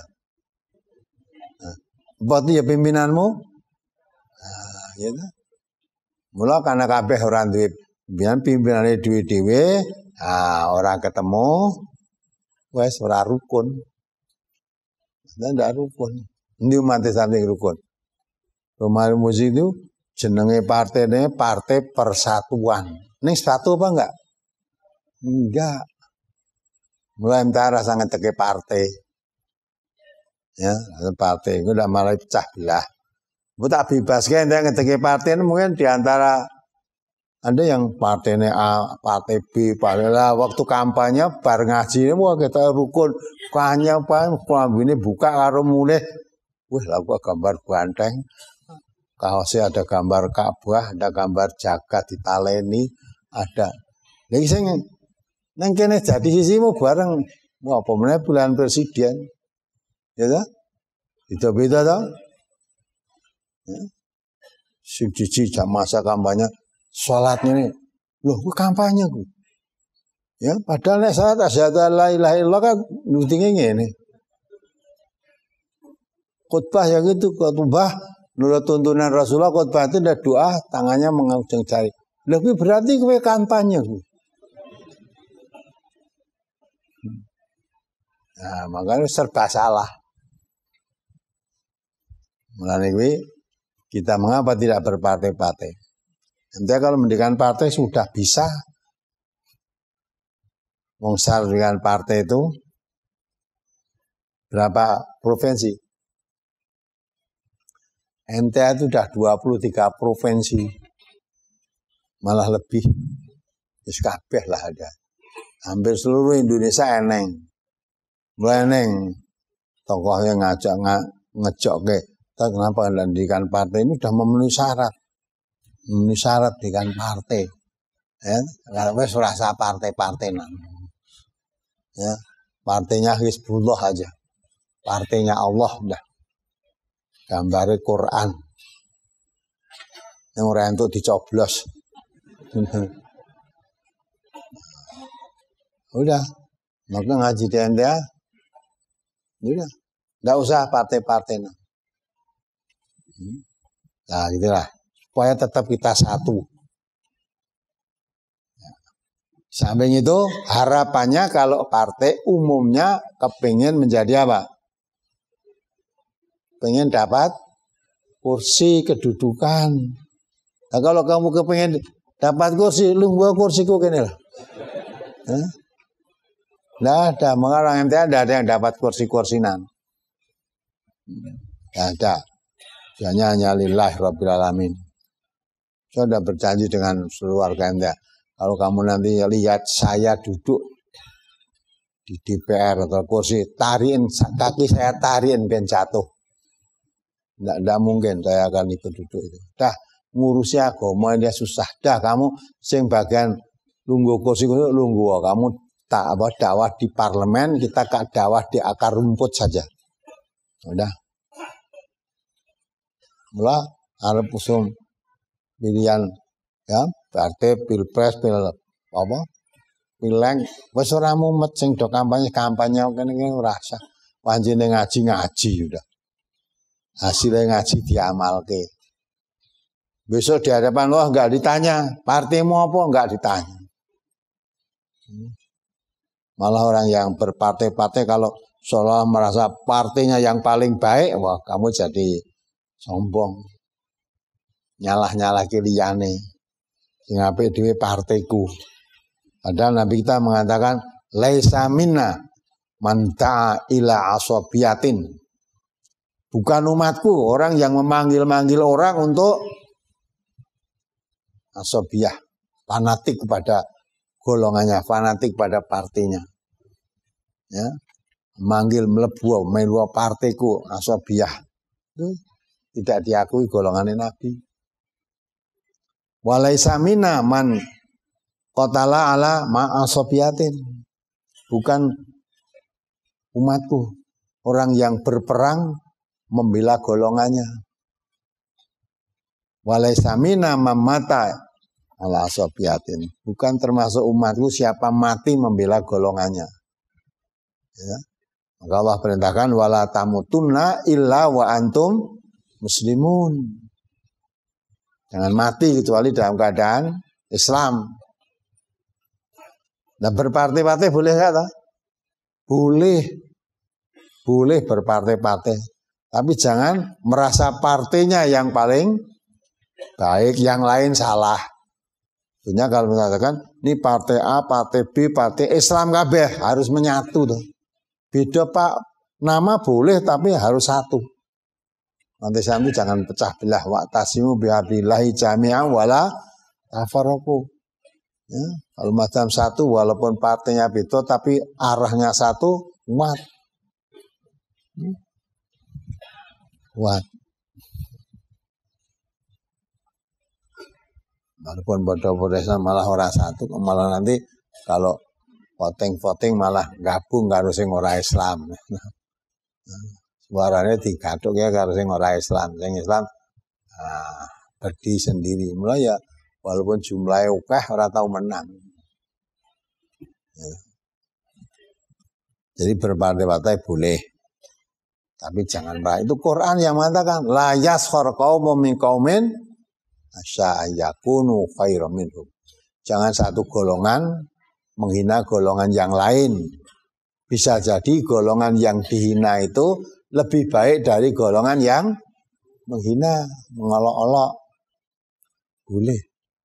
Apa itu ya pimpinanmu? Nah, gitu. Mula karena kabeh orang duwe pimpinan pimpinane dhewe-dhewe, nah, orang ketemu wes ora rukun. Ndak rukun. Ndi umat samping rukun. Rumah Muzi itu jenenge partainya Partai Persatuan. Ini satu apa enggak? Enggak. Mulai antara sangat teke partai. Ya, partai itu udah malah pecah belah. Bu tak bebas kan yang teke partai mungkin diantara ada yang partainya A, partai B, partai lah waktu kampanye bar ngaji wah kita rukun kanya apa ini buka karo mulai wah lagu gambar banteng kaosnya ada gambar Ka'bah, ada gambar jagat ditaleni, ada lagi saya nang kene jadi sisimu bareng wah pemenang bulan presiden ya tak? Itu beda tak? Ya. Si cici jam masa kampanye sholatnya nih, loh gue kampanye gue, ya padahal nek saat asyhadu la ilaha illallah kan nutingnya ini, khutbah yang itu khutbah menurut tuntunan Rasulullah khutbah itu ada doa tangannya mengujung jari, lebih berarti gue kampanye gue, nah makanya serba salah, mulai gue kita mengapa tidak berpartai-partai? Nanti kalau mendirikan partai sudah bisa mengsar dengan partai itu berapa provinsi? N T A itu sudah dua puluh tiga provinsi, malah lebih. Wis kabeh lah ada. Hampir seluruh Indonesia eneng. Mulai eneng tokoh yang ngajak ngejok ke, kenapa mendirikan partai ini sudah memenuhi syarat. Ini syarat dengan partai, ya, kalau wes rasa partai-partai nan, ya, partainya Hizbullah aja, partainya Allah dah, gambarnya Quran, yang orang itu dicoblos, udah, maka ngaji di N D A, udah, nggak usah partai-partai nan, nah gitulah. Supaya tetap kita satu. Samping itu harapannya kalau partai umumnya kepingin menjadi apa? Pengen dapat kursi kedudukan. Nah, kalau kamu kepingin dapat kursi, lu gua kursiku gini lah. Nah, nggak ada, maka orang M T A nggak ada yang dapat kursi-kursinan. Nggak ada. Hanya hanya lillahi rabbil alamin. Saya sudah berjanji dengan seluruh warga Anda. Kalau kamu nanti lihat saya duduk di D P R atau kursi, tariin kaki saya tariin ben jatuh. Tidak, tidak mungkin saya akan ikut duduk itu. Dah ngurusi agama dia susah. Dah kamu sing bagian lungguh kursi lungguh. Kamu tak apa dakwah di parlemen, kita kak dakwah di akar rumput saja. Udah. Mula arep usum pilihan ya partai pilpres pil apa pileg wis ora mumet sing do kampanye kampanye kene ora usah panjene ngaji ngaji udah hasilnya ngaji diamalke besok di hadapan Allah enggak ditanya partaimu apa enggak ditanya malah orang yang berpartai-partai kalau seolah merasa partainya yang paling baik wah kamu jadi sombong nyalah-nyalah liyane sing apik dhewe partaiku. Padahal Nabi kita mengatakan laisa minna man ta'a ila asabiyatin. Bukan umatku orang yang memanggil-manggil orang untuk asobiyah, fanatik kepada golongannya, fanatik pada partainya. Ya, manggil melebu, melu partiku, asobiyah. Itu tidak diakui golongan Nabi. Walaisa mina man qatala ala ma asobiyatin. Bukan umatku, orang yang berperang membela golongannya. Walaisa mina mamata ala asobiyatin. Bukan termasuk umatku siapa mati membela golongannya. Ya. Maka Allah perintahkan wala tamutunna illa wa antum muslimun. Jangan mati kecuali dalam keadaan Islam. Nah, berpartai-partai boleh enggak? Boleh. Boleh berpartai-partai. Tapi jangan merasa partainya yang paling baik, yang lain salah. Punya kalau mengatakan ini partai A, partai B, partai Islam kabeh harus menyatu tuh. Beda Pak, nama boleh tapi harus satu. Nanti sampai jangan pecah belah. Wa'tasimu bihablillahi jami'an wala tafarraqu. Ya, kalau macam satu walaupun partainya beda tapi arahnya satu, kuat. Kuat. Walaupun bodoh-bodohnya malah orang satu, malah nanti kalau voting-voting malah gabung karo sing ora Islam. Suaranya digaduk ya karo sing ora Islam, sing Islam nah, berdiri sendiri. Mulai ya walaupun jumlahnya akeh ora tau menang. Ya. Jadi berpartai-partai boleh. Tapi jangan bah. Itu Quran yang mengatakan la yaskhar qaumun min qaumin asa yakunu khairum minhum. Jangan satu golongan menghina golongan yang lain. Bisa jadi golongan yang dihina itu lebih baik dari golongan yang menghina, mengolok-olok. Boleh.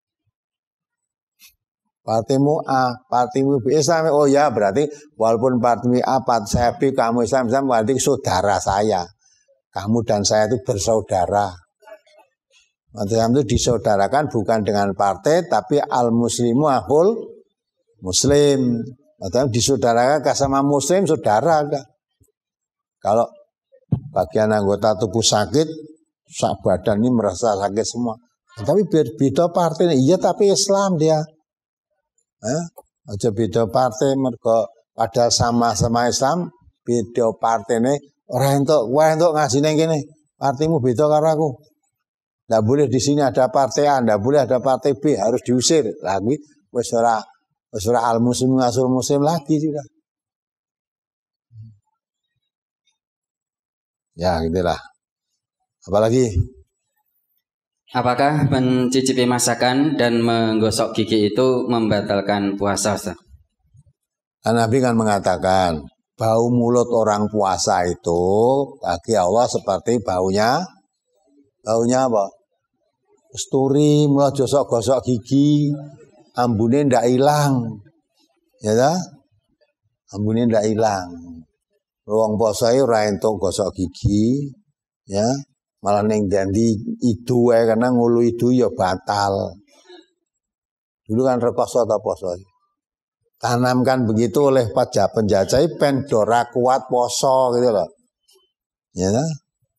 Partimu A, partimu B, Islam. Oh ya, berarti walaupun partimu A, part saya B, kamu Islam, Islam berarti saudara saya. Kamu dan saya itu bersaudara. Islam itu disaudarakan bukan dengan partai, tapi al-muslimu ahul muslim. Maksudnya disaudarakan sama muslim, saudara. Kalau bagian anggota tubuh sakit, sak badan ini merasa sakit semua. Tapi beda partai, iya tapi Islam dia. Eh, aja beda partai mergo pada sama-sama Islam, beda partai ini orang entuk, wah entuk ngaji neng kene. Partimu beda karo aku. Nggak boleh di sini ada partai A, nggak boleh ada partai B, harus diusir. Lagi wis ora wis ora al-muslim ngasul muslim lagi sudah. Ya, gitulah. Apalagi? Apakah mencicipi masakan dan menggosok gigi itu membatalkan puasa, Ustaz? Nabi kan mengatakan, bau mulut orang puasa itu bagi Allah seperti baunya baunya apa? Kesturi, mulai gosok-gosok gigi, ambune ndak hilang. Ya dah? Ambune ndak hilang. Ruang puasa ora entuk gosok gigi, ya. Malah ning ganti idu wae karena ngulu idu ya batal. Dulu kan rekoso ta poso. Tanamkan begitu oleh pajak penjajah pendora kuat poso gitu loh. Ya dah?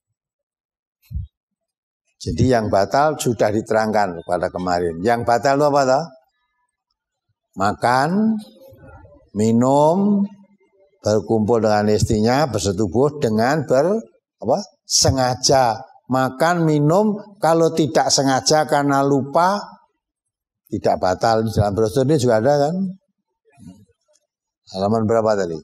Jadi yang batal sudah diterangkan pada kemarin. Yang batal itu apa toh? Makan, minum, berkumpul dengan istrinya, bersetubuh dengan ber apa? Sengaja. Makan, minum, kalau tidak sengaja karena lupa tidak batal. Di dalam brosur ini juga ada kan? Halaman berapa tadi?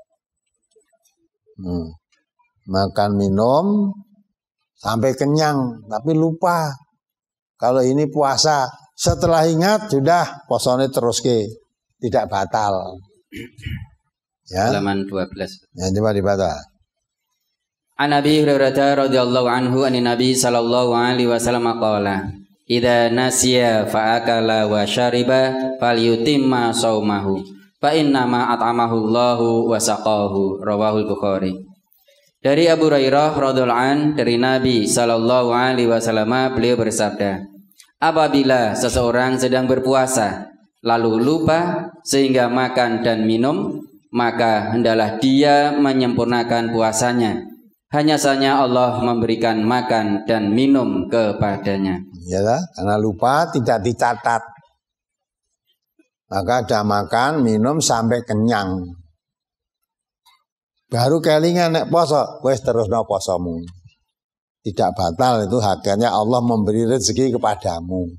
Hmm. Makan, minum sampai kenyang, tapi lupa. Kalau ini puasa, setelah ingat sudah posone terus ke, tidak batal. Ya. Halaman dua belas. Ya, coba dibaca. An Abi Hurairah radhiyallahu anhu an Nabi sallallahu alaihi wasallam qala, "Idza nasiya fa akala wa syariba falyutimma shaumahu, fa inna ma at'amahu Allahu wa saqahu." Rawahul Bukhari. Dari Abu Hurairah radhiyallahu an dari Nabi sallallahu alaihi wasallam beliau bersabda, Apabila seseorang sedang berpuasa lalu lupa sehingga makan dan minum, maka hendaklah dia menyempurnakan puasanya. Hanya saja Allah memberikan makan dan minum kepadanya. Ya, karena lupa tidak dicatat. Maka ada makan, minum sampai kenyang. Baru kelingan nek poso, wis terusno posomu. Tidak batal, itu haknya Allah memberi rezeki kepadamu.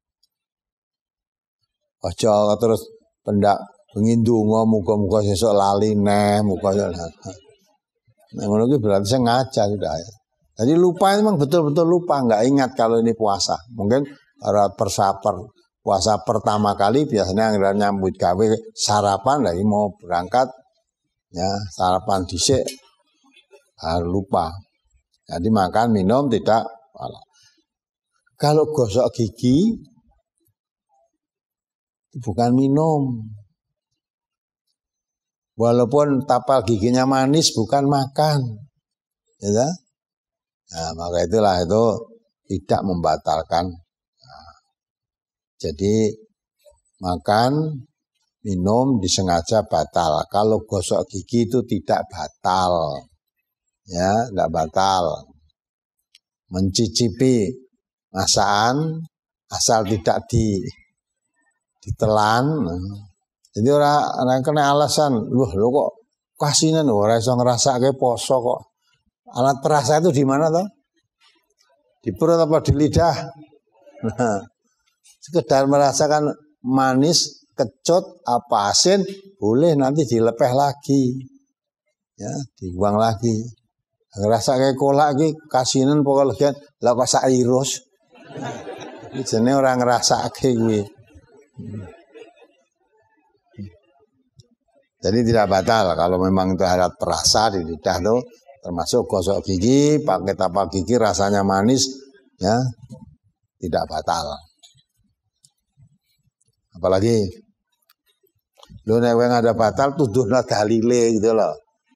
Ojo terus pendak pengin donga muga-muga sesuk lali neh, muga ya. Nah, ngono ki berarti sengaja sudah ya. Jadi lupa memang betul-betul lupa, enggak ingat kalau ini puasa. Mungkin para persaper puasa pertama kali biasanya yang nyambut gawe sarapan lagi mau berangkat ya, sarapan dhisik ah, lupa. Jadi makan minum tidak salah. Kalau gosok gigi bukan minum. Walaupun tapal giginya manis bukan makan. Ya. Nah, maka itulah itu tidak membatalkan. Nah, jadi makan minum disengaja batal. Kalau gosok gigi itu tidak batal. Ya, tidak batal. Mencicipi masakan asal tidak di ditelan. Jadi orang orang kena alasan, loh lo kok kasinan orang iso ngrasake poso kok. Alat perasa itu di mana toh? Di perut apa di lidah? Nah, sekedar merasakan manis, kecut, apa asin, boleh nanti dilepeh lagi. Ya, dibuang lagi. Ngerasa kayak kolak lagi, kasinan pokoknya lah kok sairus. Ini jenis orang ngerasa kayak gue. Jadi tidak batal kalau memang itu alat perasa di lidah tuh, termasuk gosok gigi, pakai tapak gigi rasanya manis, ya tidak batal. Apalagi lu nek wong ada batal tuduhna dalile gitu loh.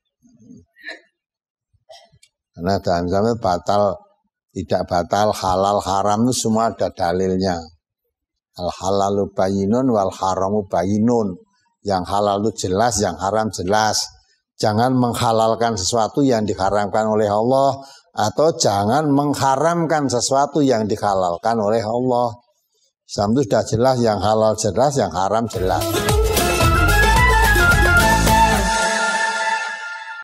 Karena dalam zaman batal, tidak batal, halal, haram itu semua ada dalilnya. Al halalu bayinun wal haramu bayinun. Yang halal itu jelas, yang haram jelas. Jangan menghalalkan sesuatu yang diharamkan oleh Allah, atau jangan mengharamkan sesuatu yang dihalalkan oleh Allah. Islam itu sudah jelas, yang halal jelas, yang haram jelas.